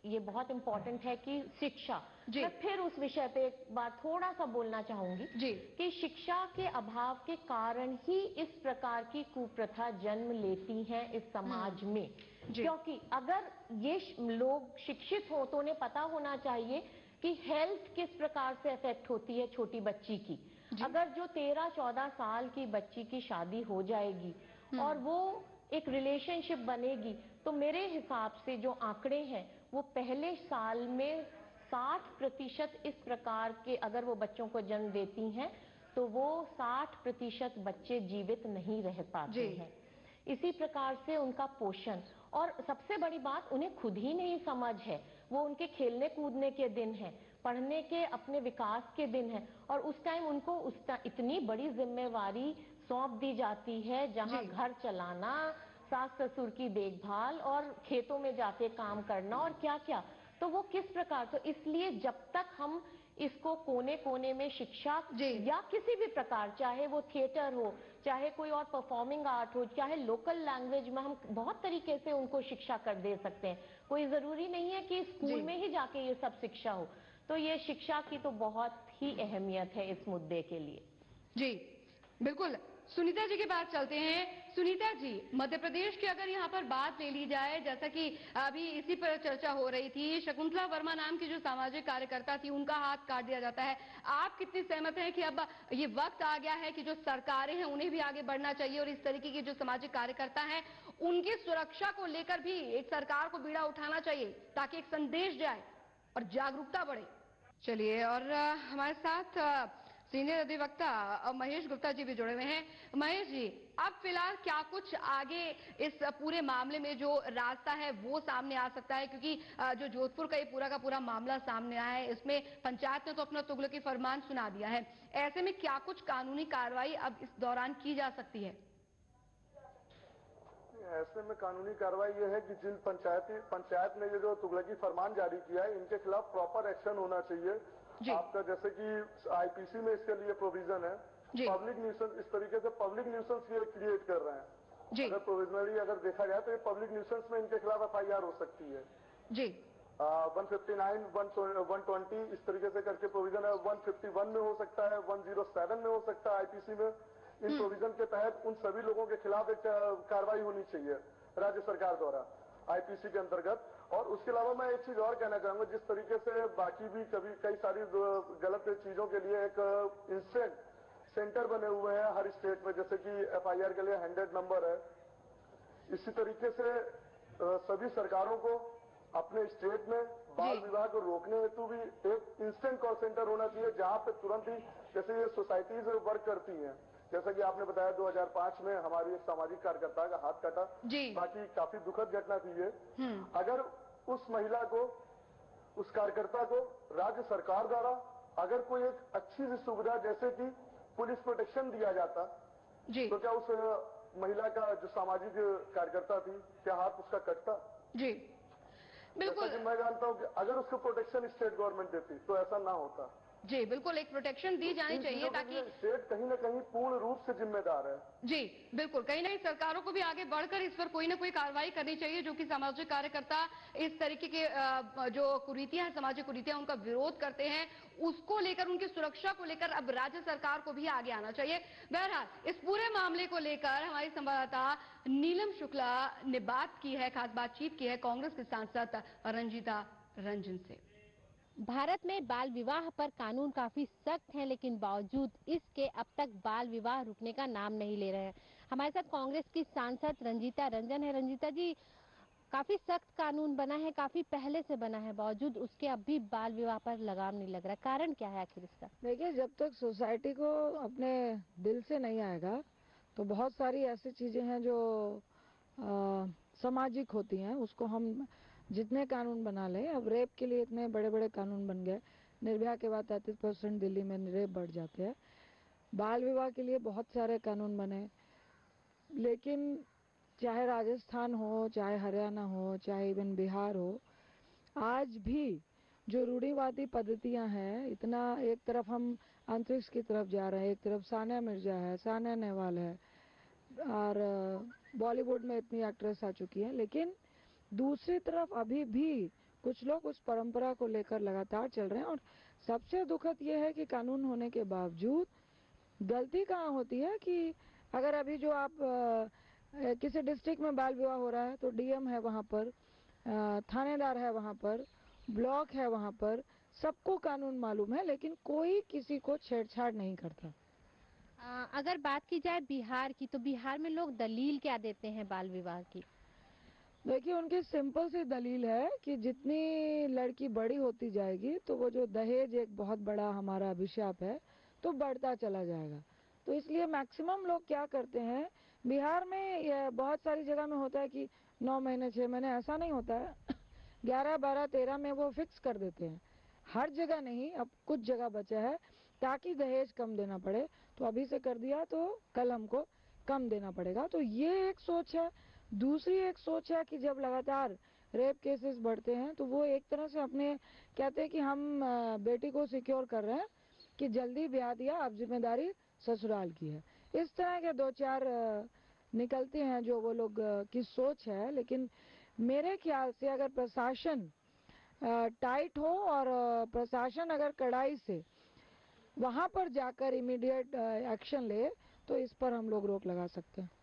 S6: ये बहुत इम्पोर्टेंट है कि शिक्षा, मैं फिर उस विषय पे एक बार थोड़ा सा बोलना चाहूंगी जी कि शिक्षा के अभाव के कारण ही इस प्रकार की कुप्रथा जन्म लेती है इस समाज में। क्योंकि अगर ये लोग शिक्षित हो तो उन्हें पता होना चाहिए कि हेल्थ किस प्रकार से अफेक्ट होती है छोटी बच्ची की। अगर जो तेरह चौदह साल की बच्ची की शादी हो जाएगी और वो एक रिलेशनशिप बनेगी, तो मेरे हिसाब से जो आंकड़े हैं वो पहले साल में साठ प्रतिशत इस प्रकार के अगर वो बच्चों को जन्म देती हैं तो वो साठ प्रतिशत बच्चे जीवित नहीं रह पाते हैं। इसी प्रकार से उनका पोषण, और सबसे बड़ी बात उन्हें खुद ही नहीं समझ है, वो उनके खेलने कूदने के दिन है, पढ़ने के अपने विकास के दिन है, और उस टाइम उनको उस इतनी बड़ी जिम्मेवारी सौंप दी जाती है जहां घर चलाना, सास ससुर की देखभाल और खेतों में जाके काम करना और क्या क्या, तो वो किस प्रकार, तो इसलिए जब तक हम इसको कोने कोने में शिक्षा या किसी भी प्रकार, चाहे वो थिएटर हो, चाहे कोई और परफॉर्मिंग आर्ट हो, चाहे लोकल लैंग्वेज में, हम बहुत तरीके से उनको शिक्षा कर दे सकते हैं। कोई जरूरी नहीं है कि स्कूल में ही जाके ये सब शिक्षा हो। तो ये शिक्षा की तो बहुत ही अहमियत है इस मुद्दे के लिए।
S1: जी बिल्कुल, सुनीता जी के पास चलते हैं। सुनीता जी, मध्य प्रदेश की अगर यहाँ पर बात ले ली जाए, जैसा कि अभी इसी पर चर्चा हो रही थी, शकुंतला वर्मा नाम की जो सामाजिक कार्यकर्ता थी उनका हाथ काट दिया जाता है, आप कितनी सहमत हैं कि अब ये वक्त आ गया है कि जो सरकारें हैं उन्हें भी आगे बढ़ना चाहिए और इस तरीके के जो सामाजिक कार्यकर्ता हैं उनकी सुरक्षा को लेकर भी एक सरकार को बीड़ा उठाना चाहिए ताकि एक संदेश जाए और जागरूकता बढ़े? चलिए, और हमारे साथ सीनियर अधिवक्ता महेश गुप्ता जी भी जुड़े हुए हैं। महेश जी, अब फिलहाल क्या कुछ आगे इस पूरे मामले में जो रास्ता है वो सामने आ सकता है, क्योंकि जो जोधपुर का ये पूरा का पूरा मामला सामने आया है, इसमें पंचायत ने तो अपना तुगलकी फरमान सुना दिया है, ऐसे में क्या कुछ कानूनी कार्रवाई अब इस दौरान की जा सकती है?
S5: ऐसे में कानूनी कार्रवाई ये है कि जिन पंचायती पंचायत ने ये जो तुगलकी फरमान जारी किया है इनके खिलाफ प्रॉपर एक्शन होना चाहिए। आपका जैसे कि आईपीसी में इसके लिए प्रोविजन है, पब्लिक न्यूसेंस, इस तरीके से पब्लिक न्यूसेंस ये क्रिएट कर रहे हैं। अगर प्रोविजनली अगर देखा जाए तो ये पब्लिक न्यूसेंस में इनके खिलाफ एफ आई आर हो सकती है। जी one fifty nine, one twenty इस तरीके से करके प्रोविजन है, वन फिफ्टी वन में हो सकता है, वन जीरो सेवन में हो सकता है आईपीसी में। इन प्रोविजन के तहत उन सभी लोगों के खिलाफ एक कार्रवाई होनी चाहिए राज्य सरकार द्वारा आईपीसी के अंतर्गत। और उसके अलावा मैं एक चीज और कहना चाहूंगा, जिस तरीके से बाकी भी कभी कई सारी गलत चीजों के लिए एक इंस्टेंट सेंटर बने हुए हैं हर स्टेट में, जैसे कि एफआईआर के लिए हंड्रेड नंबर है, इसी तरीके से सभी सरकारों को अपने स्टेट में बाल विवाह को रोकने हेतु भी एक इंस्टेंट कॉल सेंटर होना चाहिए, जहां पे तुरंत ही, जैसे ये सोसाइटीज वर्क करती हैं, जैसा कि आपने बताया दो हज़ार पाँच में हमारी एक सामाजिक कार्यकर्ता का हाथ कटा, बाकी काफी दुखद घटना थी ये। अगर उस महिला को, उस कार्यकर्ता को राज्य सरकार द्वारा अगर कोई एक अच्छी सी सुविधा जैसे कि पुलिस प्रोटेक्शन दिया जाता, तो क्या उस महिला का जो सामाजिक कार्यकर्ता थी, क्या हाथ उसका कटता? जी बिल्कुल, मैं जानता हूँ कि अगर उसको प्रोटेक्शन स्टेट गवर्नमेंट देती तो ऐसा ना होता।
S1: जी बिल्कुल, एक प्रोटेक्शन दी जानी चाहिए ताकि
S5: स्टेट कहीं ना कहीं पूर्ण रूप से जिम्मेदार है। जी
S1: बिल्कुल, कहीं ना कहीं सरकारों को भी आगे बढ़कर इस पर कोई ना कोई कार्रवाई करनी चाहिए, जो कि सामाजिक कार्यकर्ता इस तरीके के जो कुरीतियां हैं, सामाजिक कुरीतियां, उनका विरोध करते हैं, उसको लेकर, उनकी सुरक्षा को लेकर अब राज्य सरकार को भी आगे आना चाहिए। बहरहाल, इस पूरे मामले को लेकर हमारी संवाददाता नीलम शुक्ला ने बात की है, खास बातचीत की है कांग्रेस के सांसद रंजीता रंजन से।
S11: भारत में बाल विवाह पर कानून काफी सख्त हैं, लेकिन बावजूद इसके अब तक बाल विवाह रुकने का नाम नहीं ले रहे हैं। हमारे साथ कांग्रेस की सांसद रंजीता रंजन है। रंजीता जी, काफी सख्त कानून बना है, काफी पहले से बना है, बावजूद उसके अब भी बाल विवाह पर लगाम नहीं लग रहा, कारण क्या है आखिर इसका?
S12: देखिए, जब तक सोसाइटी को अपने दिल से नहीं आएगा तो बहुत सारी ऐसी चीजें हैं जो आ, सामाजिक होती हैं, उसको हम जितने कानून बना लें, अब रेप के लिए इतने बड़े बड़े कानून बन गए, निर्भया के बाद तैंतीस परसेंट दिल्ली में रेप बढ़ जाते हैं, बाल विवाह के लिए बहुत सारे कानून बने, लेकिन चाहे राजस्थान हो, चाहे हरियाणा हो, चाहे इवन बिहार हो, आज भी जो रूढ़िवादी पद्धतियां हैं, इतना एक तरफ हम अंतरिक्ष की तरफ जा रहे हैं, एक तरफ सानिया मिर्जा है, सानिया नेहवाल है, और बॉलीवुड में इतनी एक्ट्रेस आ चुकी हैं, लेकिन दूसरी तरफ अभी भी कुछ लोग उस परंपरा को लेकर लगातार चल रहे हैं। और सबसे दुखद ये है कि कानून होने के बावजूद गलती कहाँ होती है कि अगर अभी जो आप आ, किसी डिस्ट्रिक्ट में बाल विवाह हो रहा है तो डीएम है वहाँ पर, आ, थानेदार है वहाँ पर, ब्लॉक है वहाँ पर, सबको कानून मालूम है, लेकिन कोई किसी को छेड़छाड़ नहीं करता।
S11: आ, अगर बात की जाए बिहार की, तो बिहार में लोग दलील क्या देते हैं बाल विवाह की?
S12: देखिए, उनकी सिंपल सी दलील है कि जितनी लड़की बड़ी होती जाएगी तो वो जो दहेज एक बहुत बड़ा हमारा अभिशाप है तो बढ़ता चला जाएगा। तो इसलिए मैक्सिमम लोग क्या करते हैं, बिहार में ये बहुत सारी जगह में होता है कि नौ महीने छह महीने, ऐसा नहीं होता है। ग्यारह बारह तेरह में वो फिक्स कर देते हैं। हर जगह नहीं, अब कुछ जगह बचा है ताकि दहेज कम देना पड़े, तो अभी से कर दिया तो कल हमको कम देना पड़ेगा। तो ये एक सोच है। दूसरी एक सोच है कि जब लगातार रेप केसेस बढ़ते हैं तो वो एक तरह से अपने कहते हैं कि हम बेटी को सिक्योर कर रहे हैं कि जल्दी ब्याह दिया, अब जिम्मेदारी ससुराल की है। इस तरह के दो चार निकलते हैं जो वो लोग की सोच है। लेकिन मेरे ख्याल से अगर प्रशासन टाइट हो और प्रशासन अगर कड़ाई से वहां पर जाकर इमीडिएट एक्शन ले तो इस पर हम लोग रोक लगा सकते हैं।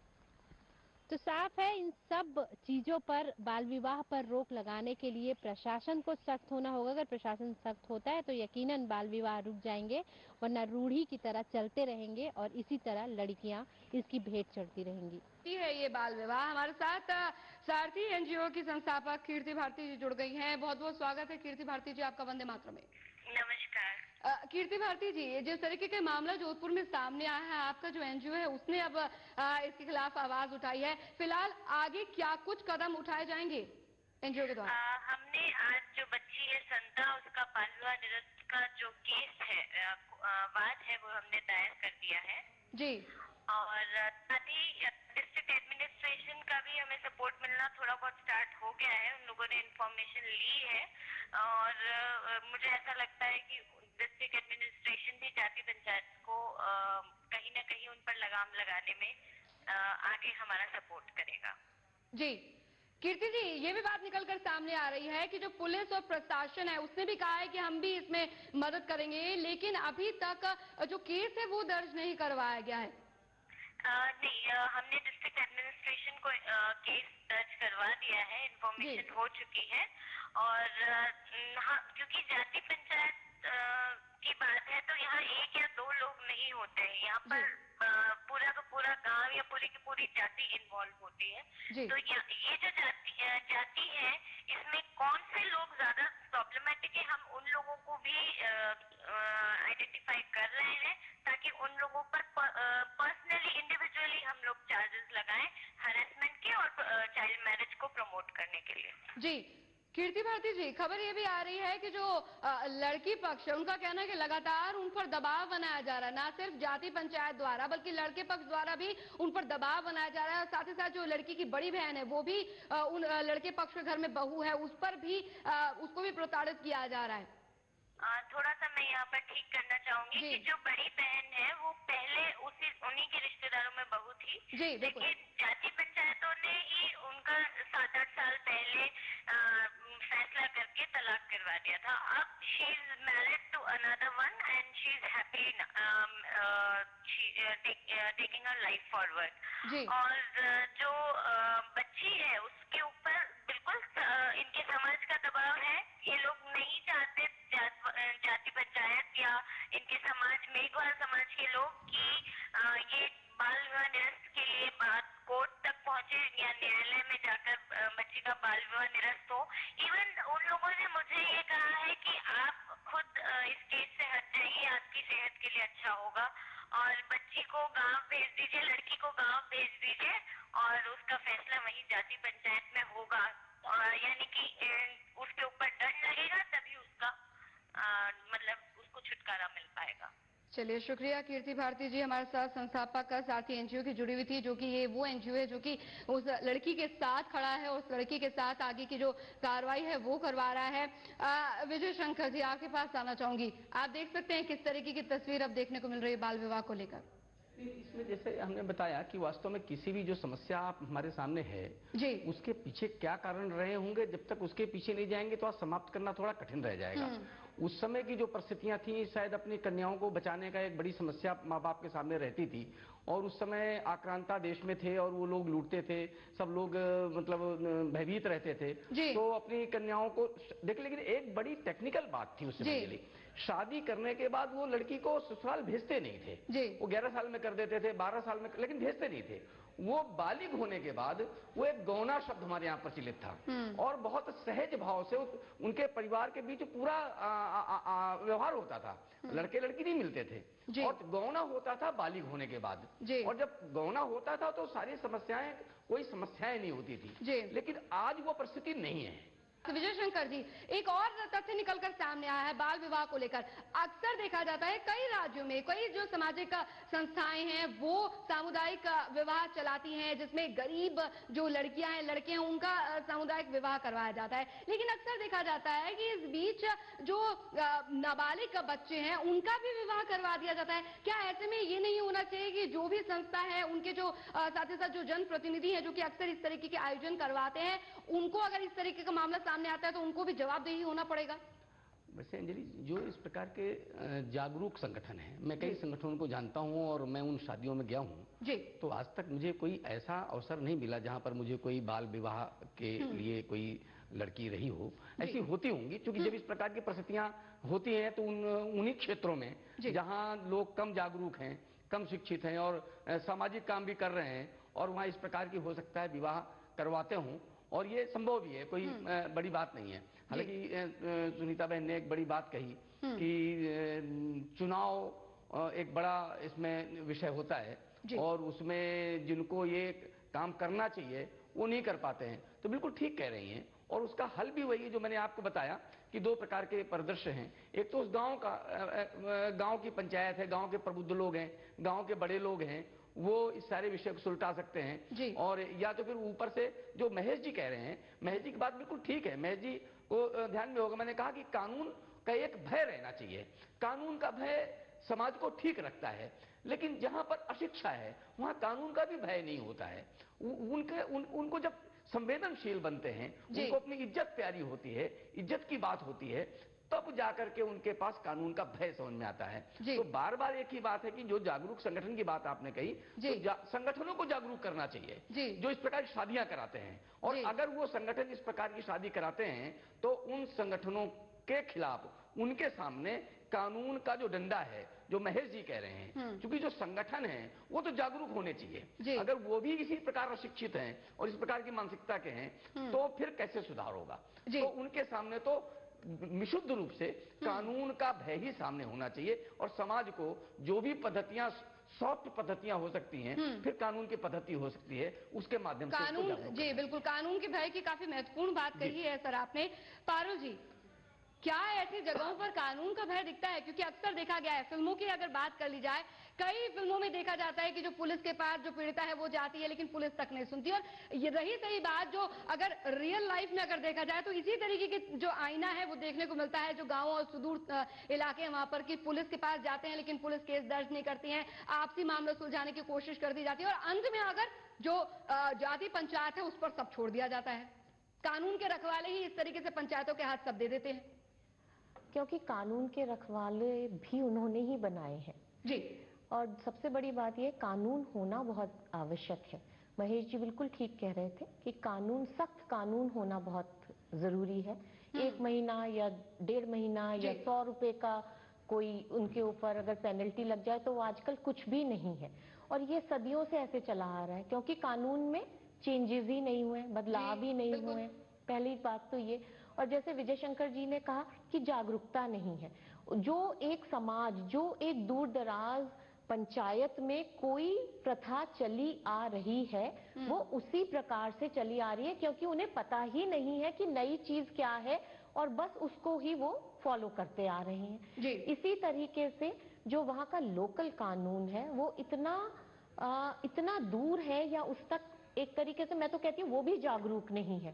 S11: तो साफ है, इन सब चीजों पर, बाल विवाह पर रोक लगाने के लिए प्रशासन को सख्त होना होगा। अगर प्रशासन सख्त होता है तो यकीनन बाल विवाह रुक जाएंगे, वरना रूढ़ी की तरह चलते रहेंगे और इसी तरह लड़कियां इसकी भेंट चढ़ती रहेंगी।
S1: है ये बाल विवाह। हमारे साथ सारथी एनजीओ की संस्थापक कीर्ति भारती जी जुड़ गई हैं। बहुत बहुत स्वागत है कीर्ति भारती जी आपका वंदे मातरम में।
S13: नमस्कार।
S1: कीर्ति भारती जी, जिस तरीके का मामला जोधपुर में सामने आया है, आपका जो एनजीओ है उसने अब आ, इसके खिलाफ आवाज उठाई है। फिलहाल आगे क्या कुछ कदम उठाए जाएंगे एनजीओ के द्वारा?
S13: हमने आज जो बच्ची है संता, उसका बाल विवाह निरस्त का जो केस है, वाद है, वो हमने दायर कर दिया है
S1: जी।
S13: और साथ ही डिस्ट्रिक्ट एडमिनिस्ट्रेशन का भी हमें सपोर्ट मिलना थोड़ा बहुत स्टार्ट हो गया है। उन लोगों ने इन्फॉर्मेशन ली है और मुझे ऐसा लगता है कि डिस्ट्रिक्ट एडमिनिस्ट्रेशन भी जाति पंचायत को आ, कहीं ना कहीं उन पर लगाम लगाने में आ, आगे हमारा सपोर्ट करेगा।
S1: जी कीर्ति जी, ये भी बात निकल कर सामने आ रही है कि जो पुलिस और प्रशासन है उसने भी कहा है कि हम भी इसमें मदद करेंगे, लेकिन अभी तक जो केस है वो दर्ज नहीं करवाया गया है।
S13: आ, नहीं, आ, हमने डिस्ट्रिक्ट एडमिनिस्ट्रेशन को आ, केस दर्ज करवा दिया है, इन्फॉर्मेशन हो चुकी है। और हाँ, क्योंकि जाति पंचायत की बात है तो यहाँ एक या दो लोग नहीं होते हैं, यहाँ पर आ, पूरा का पूरा गांव या पूरी की पूरी जाति इन्वॉल्व होती है। तो ये जो जाति जाति है, इसमें कौन से लोग ज्यादा प्रॉब्लमेटिक है, हम उन लोगों को भी आइडेंटिफाई कर रहे हैं ताकि उन लोगों पर पर्सनली इंडिविजुअली हम लोग चार्जेस लगाएं हरेसमेंट के और चाइल्ड मैरिज को प्रमोट करने के लिए।
S1: जी कीर्ति भारती जी, खबर ये भी आ रही है कि जो आ, लड़की पक्ष है उनका कहना है कि लगातार उन पर दबाव बनाया जा रहा है, ना सिर्फ जाति पंचायत द्वारा बल्कि लड़के पक्ष द्वारा भी उन पर दबाव बनाया जा रहा है। और साथ ही साथ जो लड़की की बड़ी बहन है वो भी आ, उन आ, लड़के पक्ष के घर में बहू है, उस पर भी आ, उसको भी प्रताड़ित किया जा रहा है।
S13: आ, थोड़ा सा मैं यहाँ पर ठीक करना चाहूंगी कि जो बड़ी बहन है वो पहले उसी उन्हीं के रिश्तेदारों में बहू थी, लेकिन जाति पंचायतों ने ही उनका सात आठ साल पहले आ, फैसला करके तलाक करवा दिया था। अब she is married to another one and she is happy taking her life forward. और जो बच्ची है उसके ऊपर बिल्कुल इनके समाज का दबाव है। ये लोग नहीं चाहते जाति पंचायत या इनके समाज मेघवाल समाज के लोग कि आ, ये बाल विवाह निरस्त के लिए बात कोर्ट तक पहुंचे या न्यायालय में जाकर बच्ची का बाल विवाह निरस्त हो। इवन उन लोगों ने मुझे ये कहा है कि आप खुद इस केस से हट जाइए, आपकी सेहत के लिए अच्छा होगा, और बच्ची को गांव भेज दीजिए, लड़की को गांव भेज दीजिए और उसका फैसला वहीं जाति पंचायत में होगा। यानी कि उसके ऊपर दंड लगेगा तभी उसका आ, मतलब उसको छुटकारा मिल पाएगा।
S1: चलिए शुक्रिया कीर्ति भारती जी, हमारे साथ संस्थापक का सारथी एनजीओ की जुड़ी हुई थी, जो कि ये वो एनजीओ है जो कि उस लड़की के साथ खड़ा है और उस लड़की के साथ आगे की जो कार्रवाई है वो करवा रहा है। विजय शंकर जी, आपके पास आना चाहूंगी। आप देख सकते हैं किस तरीके की तस्वीर अब देखने को मिल रही है बाल विवाह को लेकर।
S8: इसमें जैसे हमने बताया कि वास्तव में किसी भी जो समस्या आप हमारे सामने है जी, उसके पीछे क्या कारण रहे होंगे, जब तक उसके पीछे नहीं जाएंगे तो आज समाप्त करना थोड़ा कठिन रह जाएगा। उस समय की जो परिस्थितियां थी, शायद अपनी कन्याओं को बचाने का एक बड़ी समस्या माँ बाप के सामने रहती थी, और उस समय आक्रांता देश में थे और वो लोग लूटते थे, सब लोग मतलब भयभीत रहते थे, तो अपनी कन्याओं को देख। लेकिन एक बड़ी टेक्निकल बात थी उस समय के लिए, शादी करने के बाद वो लड़की को ससुराल भेजते नहीं थे जी। वो ग्यारह साल में कर देते थे, बारह साल में, लेकिन भेजते नहीं थे। वो बालिग होने के बाद वो एक गौना शब्द हमारे यहाँ प्रचलित था, और बहुत सहज भाव से उनके परिवार के बीच पूरा व्यवहार होता था। लड़के लड़की नहीं मिलते थे, और गौना होता था बालिग होने के बाद, और जब गौना होता था तो सारी समस्याएं, कोई समस्याएं नहीं होती थी। लेकिन आज वो परिस्थिति नहीं है।
S1: विजय शंकर जी, एक और तथ्य निकलकर सामने आया है बाल विवाह को लेकर। अक्सर देखा जाता है कई राज्यों में कई जो सामाजिक संस्थाएं हैं वो सामुदायिक विवाह चलाती हैं, जिसमें गरीब जो लड़कियां हैं, लड़के हैं, उनका सामुदायिक विवाह करवाया जाता है। लेकिन अक्सर देखा जाता है कि इस बीच जो नाबालिग बच्चे हैं उनका भी विवाह करवा दिया जाता है। क्या ऐसे में ये नहीं होना चाहिए कि जो भी संस्था है, उनके जो साथ ही साथ जो जनप्रतिनिधि है जो कि अक्सर इस तरीके के आयोजन करवाते हैं, उनको अगर इस तरीके का मामला सामने आता है तो उनको भी जवाबदेही होना पड़ेगा?
S8: वैसे अंजलि, जो इस प्रकार के जागरूक संगठन हैं, मैं कई संगठनों को जानता हूं और मैं उन शादियों में गया हूं जी, तो आज तक मुझे कोई ऐसा अवसर नहीं मिला जहां पर मुझे कोई बाल विवाह के लिए कोई लड़की रही हो। ऐसी होती होंगी, क्योंकि जब इस प्रकार की परिस्थितियां होती हैं तो उन उन्हीं क्षेत्रों में जहां लोग कम जागरूक हैं, कम शिक्षित हैं और सामाजिक काम भी कर रहे हैं, और वहां इस प्रकार की हो सकता है विवाह करवाते हों, और ये संभव भी है, कोई बड़ी बात नहीं है। हालांकि सुनीता बहन ने एक बड़ी बात कही कि चुनाव एक बड़ा इसमें विषय होता है, और उसमें जिनको ये काम करना चाहिए वो नहीं कर पाते हैं, तो बिल्कुल ठीक कह रही हैं। और उसका हल भी वही है जो मैंने आपको बताया कि दो प्रकार के परिदृश्य हैं। एक तो उस गांव का, गांव की पंचायत है, गांव के प्रबुद्ध लोग हैं, गांव के बड़े लोग हैं, वो इस सारे विषय को सुलटा सकते हैं, और या तो फिर ऊपर से जो महेश जी कह रहे हैं, महेश जी की बात बिल्कुल ठीक है। महेश जी को ध्यान में होगा, मैंने कहा कि कानून का एक भय रहना चाहिए। कानून का भय समाज को ठीक रखता है, लेकिन जहां पर अशिक्षा है वहां कानून का भी भय नहीं होता है। उनके उन, उनको जब संवेदनशील बनते हैं, उनको अपनी इज्जत प्यारी होती है, इज्जत की बात होती है, तब जाकर के उनके पास कानून का भय समझ में आता है। तो बार बार एक ही बात है कि जो जागरूक संगठन की बात आपने कही, तो संगठनों को जागरूक करना चाहिए जो इस प्रकार की शादियां कराते हैं, और अगर वो संगठन इस प्रकार की शादी कराते हैं तो उन संगठनों के खिलाफ उनके सामने कानून का जो डंडा है, जो महेश जी कह रहे हैं, क्योंकि जो संगठन है वो तो जागरूक होने चाहिए। अगर वो भी इसी प्रकार अशिक्षित हैं और इस प्रकार की मानसिकता के हैं, तो फिर कैसे सुधार होगा? तो उनके सामने तो विशुद्ध रूप से कानून का भय ही सामने होना चाहिए, और समाज को जो भी पद्धतियां, सॉफ्ट पद्धतियां हो सकती हैं, फिर कानून की पद्धति हो सकती है, उसके माध्यम से
S1: कानून। जी बिल्कुल, कानून के भय की काफी महत्वपूर्ण बात कही है सर आपने। पारुल जी, क्या ऐसी जगहों पर कानून का भय दिखता है? क्योंकि अक्सर देखा गया है, फिल्मों की अगर बात कर ली जाए, कई फिल्मों में देखा जाता है कि जो पुलिस के पास जो पीड़िता है वो जाती है लेकिन पुलिस तक नहीं सुनती। और ये रही सही बात, जो अगर रियल लाइफ में अगर देखा जाए तो इसी तरीके की जो आईना है वो देखने को मिलता है, जो गाँव और सुदूर इलाके हैं वहां पर, कि पुलिस के पास जाते हैं लेकिन पुलिस केस दर्ज नहीं करती है, आपसी मामला सुलझाने की कोशिश कर दी जाती है, और अंत में अगर जो जाति पंचायत है उस पर सब छोड़ दिया जाता है। कानून के रखवाले ही इस तरीके से पंचायतों के हाथ सब दे देते हैं,
S6: क्योंकि कानून के रखवाले भी उन्होंने ही बनाए हैं जी। और सबसे बड़ी बात यह, कानून होना बहुत आवश्यक है। महेश जी बिल्कुल ठीक कह रहे थे कि कानून, सख्त कानून होना बहुत जरूरी है। एक महीना या डेढ़ महीना या सौ रुपए का कोई उनके ऊपर अगर पेनल्टी लग जाए तो वो आजकल कुछ भी नहीं है, और ये सदियों से ऐसे चला आ रहा है, क्योंकि कानून में चेंजेस ही नहीं हुए, बदलाव ही नहीं हुए। पहली बात तो ये। और जैसे विजय शंकर जी ने कहा कि जागरूकता नहीं है, जो एक समाज, जो एक दूर दराज पंचायत में कोई प्रथा चली आ रही है वो उसी प्रकार से चली आ रही है, क्योंकि उन्हें पता ही नहीं है कि नई चीज क्या है, और बस उसको ही वो फॉलो करते आ रहे हैं। इसी तरीके से जो वहाँ का लोकल कानून है वो इतना आ, इतना दूर है, या उस तक एक तरीके से मैं तो कहती हूँ वो भी जागरूक नहीं है।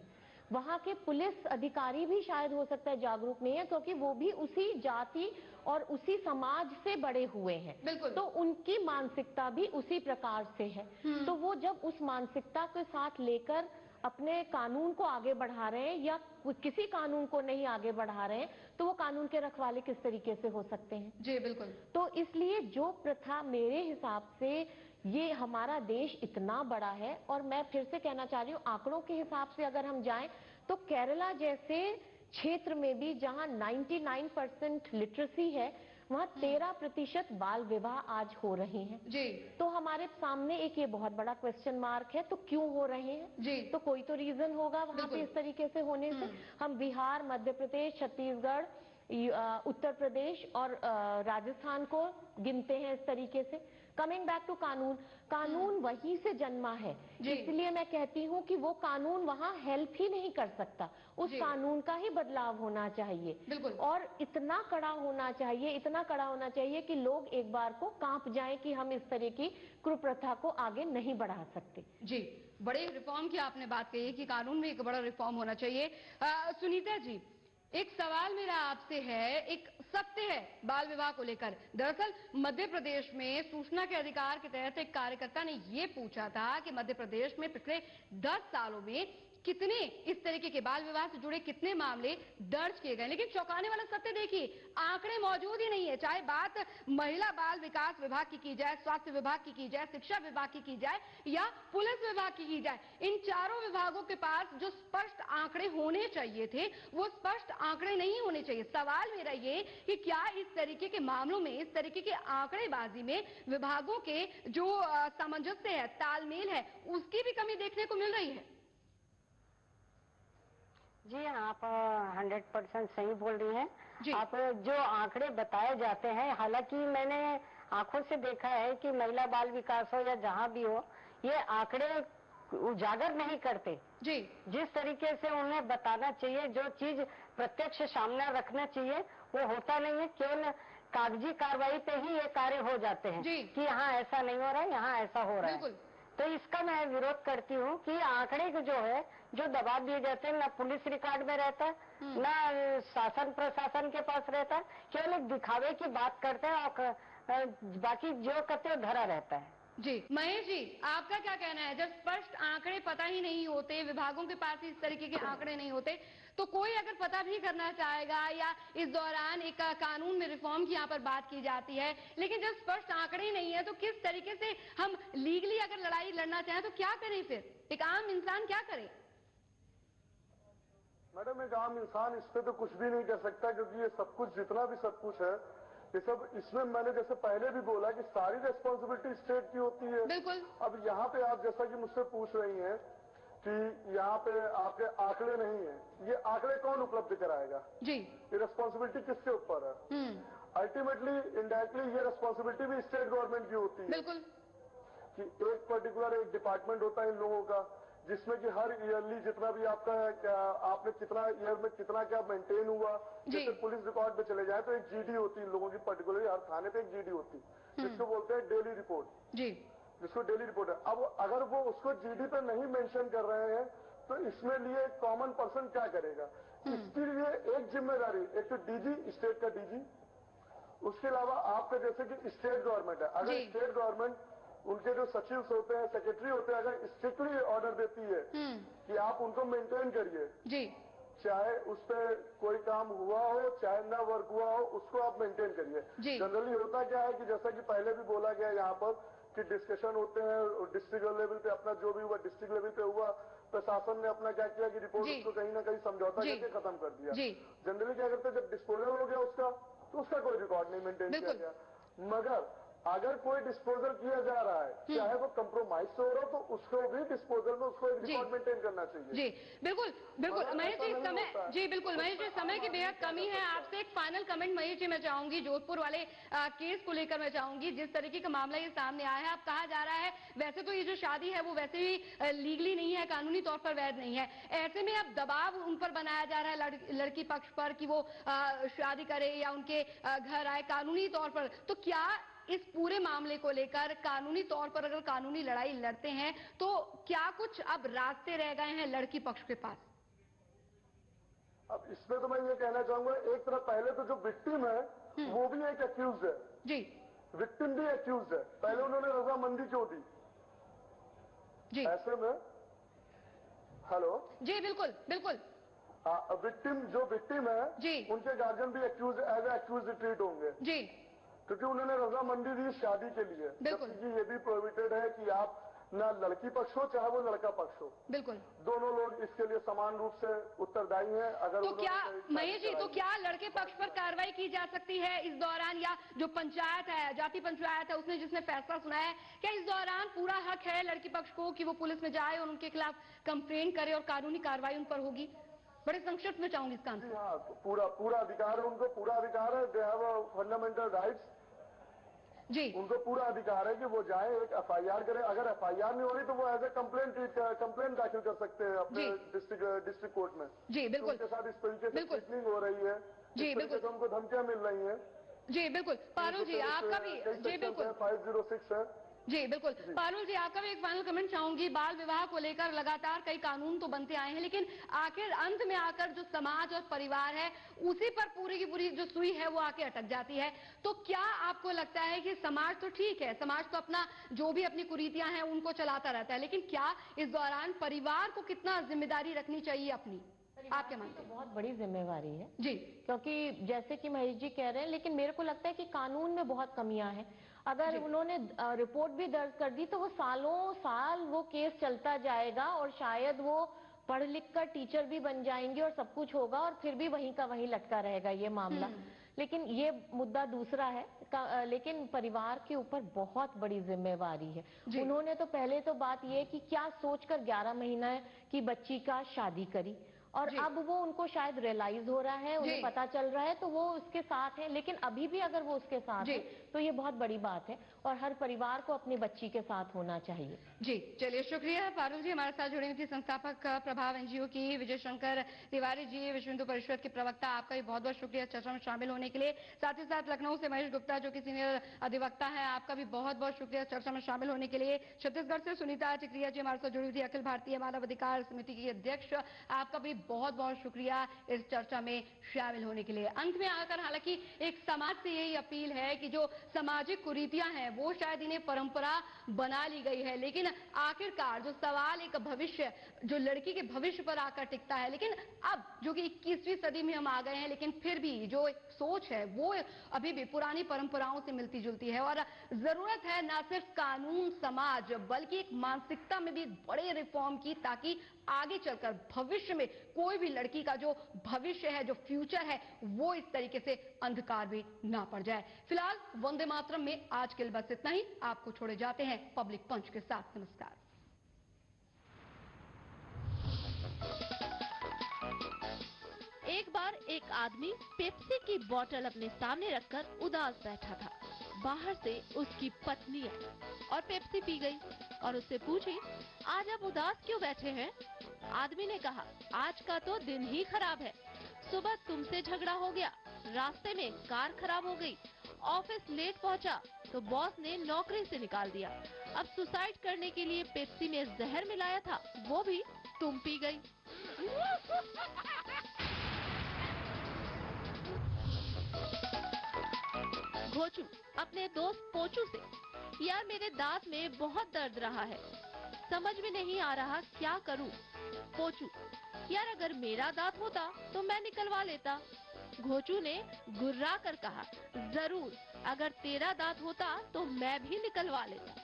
S6: वहाँ के पुलिस अधिकारी भी शायद हो सकता है जागरूक नहीं है, क्योंकि वो भी उसी जाति और उसी समाज से बड़े हुए हैं, तो उनकी मानसिकता भी उसी प्रकार से है। तो वो जब उस मानसिकता के साथ लेकर अपने कानून को आगे बढ़ा रहे हैं या किसी कानून को नहीं आगे बढ़ा रहे हैं, तो वो कानून के रखवाले किस तरीके से हो सकते हैं? जी बिल्कुल। तो इसलिए जो प्रथा, मेरे हिसाब से ये हमारा देश इतना बड़ा है, और मैं फिर से कहना चाह रही हूँ, आंकड़ों के हिसाब से अगर हम जाएं तो केरला जैसे क्षेत्र में भी जहां निन्यानवे परसेंट लिटरेसी है, वहाँ तेरह प्रतिशत बाल विवाह आज हो रहे हैं। जी। तो हमारे सामने एक ये बहुत बड़ा क्वेश्चन मार्क है, तो क्यों हो रहे हैं? जी। तो कोई तो रीजन होगा वहाँ पे इस तरीके से होने से। हम बिहार, मध्य प्रदेश, छत्तीसगढ़, उत्तर प्रदेश और राजस्थान को गिनते हैं इस तरीके से। कमिंग बैक टू कानून, कानून वहीं से जन्मा है, इसलिए मैं कहती हूँ कि वो कानून वहाँ हेल्प ही नहीं कर सकता, उस कानून का ही बदलाव होना चाहिए। बिल्कुल। और इतना कड़ा होना चाहिए, इतना कड़ा होना चाहिए कि लोग एक बार को कांप जाएं कि हम इस तरह की कुप्रथा को आगे नहीं बढ़ा सकते। जी, बड़े रिफॉर्म की आपने बात कही कि कानून में एक बड़ा रिफॉर्म होना चाहिए। आ, सुनीता जी, एक सवाल मेरा आपसे है, एक सत्य है बाल विवाह को लेकर। दरअसल मध्य प्रदेश में सूचना के अधिकार के तहत एक कार्यकर्ता ने ये पूछा था कि मध्य प्रदेश में पिछले दस सालों में कितने इस तरीके के बाल विवाह से जुड़े कितने मामले दर्ज किए गए। लेकिन चौंकाने वाला सत्य देखिए, आंकड़े मौजूद ही नहीं है। चाहे बात महिला बाल विकास विभाग की की जाए, स्वास्थ्य विभाग की की जाए, शिक्षा विभाग की की जाए या पुलिस विभाग की की जाए, इन चारों विभागों के पास जो स्पष्ट आंकड़े होने चाहिए थे वो स्पष्ट आंकड़े नहीं होने चाहिए। सवाल मेरा ये कि क्या इस तरीके के मामलों में, इस तरीके के आंकड़ेबाजी में विभागों के जो सामंजस्य है, तालमेल है, उसकी भी कमी देखने को मिल रही है?
S7: जी, आप हंड्रेड परसेंट सही बोल रही हैं। आप जो आंकड़े बताए जाते हैं, हालांकि मैंने आंखों से देखा है कि महिला बाल विकास हो या जहां भी हो, ये आंकड़े उजागर नहीं करते। जी। जिस तरीके से उन्हें बताना चाहिए, जो चीज प्रत्यक्ष सामने रखना चाहिए, वो होता नहीं है। केवल कागजी कार्रवाई पे ही ये कार्य हो जाते हैं कि यहाँ ऐसा नहीं हो रहा है, यहाँ ऐसा हो रहा है। तो इसका मैं विरोध करती हूँ कि आंकड़े जो है, जो दबा दिए जाते हैं, ना पुलिस रिकॉर्ड में रहता है, ना शासन प्रशासन के पास रहता है, केवल एक दिखावे की बात करते हैं और बाकी जो करते हैं धरा रहता है। जी,
S1: महेश जी, आपका क्या कहना है? जब स्पष्ट आंकड़े पता ही नहीं होते, विभागों के पास इस तरीके के आंकड़े नहीं होते, तो कोई अगर पता भी करना चाहेगा या इस दौरान एक कानून में रिफॉर्म की यहाँ पर बात की जाती है, लेकिन जब स्पष्ट आंकड़े नहीं है तो किस तरीके से हम लीगली अगर लड़ाई लड़ना चाहें तो क्या करें? फिर एक आम इंसान क्या करे?
S5: मैडम, एक आम इंसान इस पे तो कुछ भी नहीं कर सकता, क्योंकि ये सब कुछ, जितना भी सब कुछ है, ये सब, इसमें मैंने जैसे पहले भी बोला कि सारी रिस्पॉन्सिबिलिटी स्टेट की होती है। बिल्कुल। अब यहाँ पे आप जैसा कि मुझसे पूछ रही हैं कि यहाँ पे आपके आंकड़े नहीं है, ये आंकड़े कौन उपलब्ध कराएगा? जी। ये रिस्पॉन्सिबिलिटी किसके ऊपर है? अल्टीमेटली इनडायरेक्टली ये रिस्पॉन्सिबिलिटी भी स्टेट गवर्नमेंट की होती है। बिल्कुल। कि एक पर्टिकुलर एक डिपार्टमेंट होता है इन लोगों का, जिसमें कि हर ईयरली जितना भी आपका क्या, आपने कितना ईयर में कितना क्या मेंटेन हुआ, जैसे पुलिस रिकॉर्ड पे चले जाए तो एक जीडी होती है इन लोगों की, पर्टिकुलरली हर थाने पे एक जीडी होती है, जिसको बोलते हैं डेली रिपोर्ट। जी। जिसको डेली रिपोर्ट है। अब अगर वो उसको जीडी पे नहीं मेंशन कर रहे हैं तो इसमें लिए कॉमन पर्सन क्या करेगा? इसके लिए एक जिम्मेदारी, एक तो डीजी, स्टेट का डीजी, उसके अलावा आपका जैसे कि स्टेट गवर्नमेंट है, अगर स्टेट गवर्नमेंट उनके जो सचिव होते हैं, सेक्रेटरी होते हैं, अगर स्ट्रिक्टली ऑर्डर देती है कि आप उनको मेंटेन करिए, जी, चाहे उस पर कोई काम हुआ हो चाहे ना वर्क हुआ हो, उसको आप मेंटेन करिए। जनरली होता क्या है कि जैसा कि पहले भी बोला गया यहाँ पर कि डिस्कशन होते हैं डिस्ट्रिक्ट लेवल पे, अपना जो भी हुआ डिस्ट्रिक्ट लेवल पे हुआ, प्रशासन ने अपना क्या किया कि रिपोर्ट उसको कहीं ना कहीं समझौता करके खत्म कर दिया। जनरली क्या करते हैं, जब डिस्पोजल हो गया उसका तो उसका कोई रिकॉर्ड नहीं मेंटेन किया गया। मगर अगर कोई डिस्पोजल किया जा रहा है, चाहे वो कंप्रोमाइज से हो रहा हो, तो उसको भी डिस्पोजल में उसको एक रिकॉर्ड मेंटेन करना चाहिए। जी बिल्कुल बिल्कुल महेश जी, समय जी बिल्कुल महेश जी, समय की बेहद कमी है। आपसे एक फाइनल कमेंट महेश जी मैं चाहूंगी, जोधपुर वाले आ, केस को लेकर मैं चाहूंगी, जिस तरीके का मामला ये सामने आया है। अब कहा जा रहा है वैसे तो ये जो शादी है वो वैसे भी लीगली नहीं है, कानूनी तौर पर वैध नहीं है, ऐसे में अब दबाव उन पर बनाया जा रहा है लड़, लड़की पक्ष पर कि वो आ, शादी करे या उनके आ, घर आए कानूनी तौर पर। तो क्या इस पूरे मामले को लेकर कानूनी तौर पर अगर कानूनी लड़ाई लड़ते हैं तो क्या कुछ अब रास्ते रह गए हैं लड़की पक्ष के पास? अब इसमें तो मैं ये कहना चाहूंगा, एक तरफ पहले तो जो विक्टिम है वो भी एक एक्यूज है
S1: जी,
S5: विक्टिम भी एक्यूज है। पहले उन्होंने रजामंदी क्यों दी
S1: जी?
S5: ऐसे में हेलो
S1: जी बिल्कुल बिल्कुल।
S5: विक्टिम जो विक्टिम है
S1: जी,
S5: उनके गार्जियन भी accused as a accused treat होंगे
S1: जी,
S5: क्योंकि उन्होंने रजामंदी दी शादी के लिए।
S1: बिल्कुल।
S5: ये भी प्रोहिबिटेड है कि आप ना लड़की पक्ष हो चाहे वो लड़का पक्ष हो,
S1: बिल्कुल
S5: दोनों लोग इसके लिए समान रूप से उत्तरदायी हैं। अगर
S1: तो क्या महेश जी, तो क्या लड़के पक्ष पर कार्रवाई की जा सकती है इस दौरान, या जो पंचायत है, जाति पंचायत है, उसने जिसने फैसला सुनाया है, क्या इस दौरान पूरा हक है लड़की पक्ष को कि वो पुलिस में जाए और उनके खिलाफ कंप्लेंट करे और कानूनी कार्रवाई उन पर होगी? बड़े संक्षिप्त में चाहूंगी इसका आंसर।
S5: हाँ, पूरा पूरा अधिकार है उनको, पूरा अधिकार है। दे हैव फंडामेंटल राइट्स
S1: जी,
S5: उनको पूरा अधिकार है कि वो जाए, एक एफ आई आर करें। अगर एफ आई आर नहीं हो रही तो वो एज ए कंप्लेंट कंप्लेंट दाखिल कर सकते हैं अपने डिस्ट्रिक्ट डिस्ट्रिक्ट कोर्ट में।
S1: जी बिल्कुल।
S5: उनके साथ इस तरीके से चीटिंग हो रही है,
S1: जी बिल्कुल,
S5: उनको धमकियां मिल रही हैं।
S1: जी बिल्कुल। पारुल जी आपका भी, जी बिल्कुल,
S5: फाइव जीरो सिक्स है।
S1: जी बिल्कुल। पारुल जी आपका भी एक फाइनल कमेंट चाहूंगी। बाल विवाह को लेकर लगातार कई कानून तो बनते आए हैं, लेकिन आखिर अंत में आकर जो समाज और परिवार है उसी पर पूरी की पूरी जो सुई है वो आके अटक जाती है। तो क्या आपको लगता है कि समाज तो ठीक है, समाज तो अपना जो भी अपनी कुरीतियां हैं उनको चलाता रहता है, लेकिन क्या इस दौरान परिवार को कितना जिम्मेदारी रखनी चाहिए अपनी? आप क्या मानते हैं?
S6: तो बहुत बड़ी जिम्मेवारी है
S1: जी,
S6: क्योंकि जैसे कि महेश जी कह रहे हैं, लेकिन मेरे को लगता है कि कानून में बहुत कमियां हैं। अगर उन्होंने रिपोर्ट भी दर्ज कर दी तो वो सालों साल वो केस चलता जाएगा और शायद वो पढ़ लिख कर टीचर भी बन जाएंगे और सब कुछ होगा और फिर भी वहीं का वहीं लटका रहेगा ये मामला। लेकिन ये मुद्दा दूसरा है। लेकिन परिवार के ऊपर बहुत बड़ी जिम्मेवारी है। उन्होंने तो पहले तो बात ये कि क्या सोचकर ग्यारह महीना की बच्ची का शादी करी, और अब वो उनको शायद रियलाइज हो रहा है, उन्हें पता चल रहा है, तो वो उसके साथ है। लेकिन अभी भी अगर वो उसके साथ है तो ये बहुत बड़ी बात है और हर परिवार को अपनी बच्ची के साथ होना चाहिए।
S1: जी चलिए, शुक्रिया पारुल जी हमारे साथ जुड़ी हुई थी। संस्थापक प्रभाव एनजीओ की विजय शंकर तिवारी जी, विश्व हिंदू परिषद के प्रवक्ता, आपका भी बहुत बहुत शुक्रिया चर्चा में शामिल होने के लिए। साथ ही साथ लखनऊ से महेश गुप्ता जो कि सीनियर अधिवक्ता है, आपका भी बहुत बहुत शुक्रिया चर्चा में शामिल होने के लिए। छत्तीसगढ़ से सुनीता टिकरिया जी हमारे साथ जुड़ी हुई थी, अखिल भारतीय मानव अधिकार समिति की अध्यक्ष, आपका भी बहुत बहुत शुक्रिया इस चर्चा में शामिल होने के लिए। अंत में आकर हालांकि एक समाज से यही अपील है कि जो सामाजिक कुरीतियां हैं वो शायद इन्हें परंपरा बना ली गई है, लेकिन आखिरकार जो सवाल एक भविष्य, जो लड़की के भविष्य पर आकर टिकता है, लेकिन अब जो कि इक्कीसवीं सदी में हम आ गए हैं, लेकिन फिर भी जो एक सोच है वो अभी भी पुरानी परंपराओं से मिलती जुलती है। और जरूरत है न सिर्फ कानून समाज बल्कि एक मानसिकता में भी बड़े रिफॉर्म की, ताकि आगे चलकर भविष्य में कोई भी लड़की का जो भविष्य है, जो फ्यूचर है, वो इस तरीके से अंधकार में ना पड़ जाए। फिलहाल वंदे मातरम में आज के लिए बस इतना ही। आपको छोड़े जाते हैं पब्लिक पंच के साथ। नमस्कार।
S14: एक बार एक आदमी पेप्सी की बोतल अपने सामने रखकर उदास बैठा था। बाहर से उसकी पत्नी आई और पेप्सी पी गई और उससे पूछी, आज आप उदास क्यों बैठे हैं? आदमी ने कहा, आज का तो दिन ही खराब है। सुबह तुमसे झगड़ा हो गया, रास्ते में कार खराब हो गई, ऑफिस लेट पहुंचा तो बॉस ने नौकरी से निकाल दिया। अब सुसाइड करने के लिए पेप्सी में जहर मिलाया था, वो भी तुम पी गई। घोचू अपने दोस्त पोचू से, यार मेरे दांत में बहुत दर्द रहा है, समझ में नहीं आ रहा क्या करूं। पोचू, यार अगर मेरा दांत होता तो मैं निकलवा लेता। घोचू ने गुर्रा कर कहा, जरूर, अगर तेरा दांत होता तो मैं भी निकलवा लेता।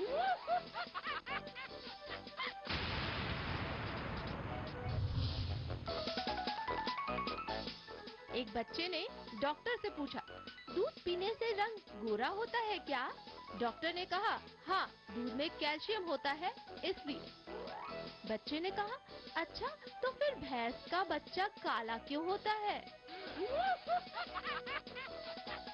S14: एक बच्चे ने डॉक्टर से पूछा, दूध पीने से रंग गोरा होता है क्या? डॉक्टर ने कहा, हाँ, दूध में कैल्शियम होता है इसलिए। बच्चे ने कहा, अच्छा, तो फिर भैंस का बच्चा काला क्यों होता है?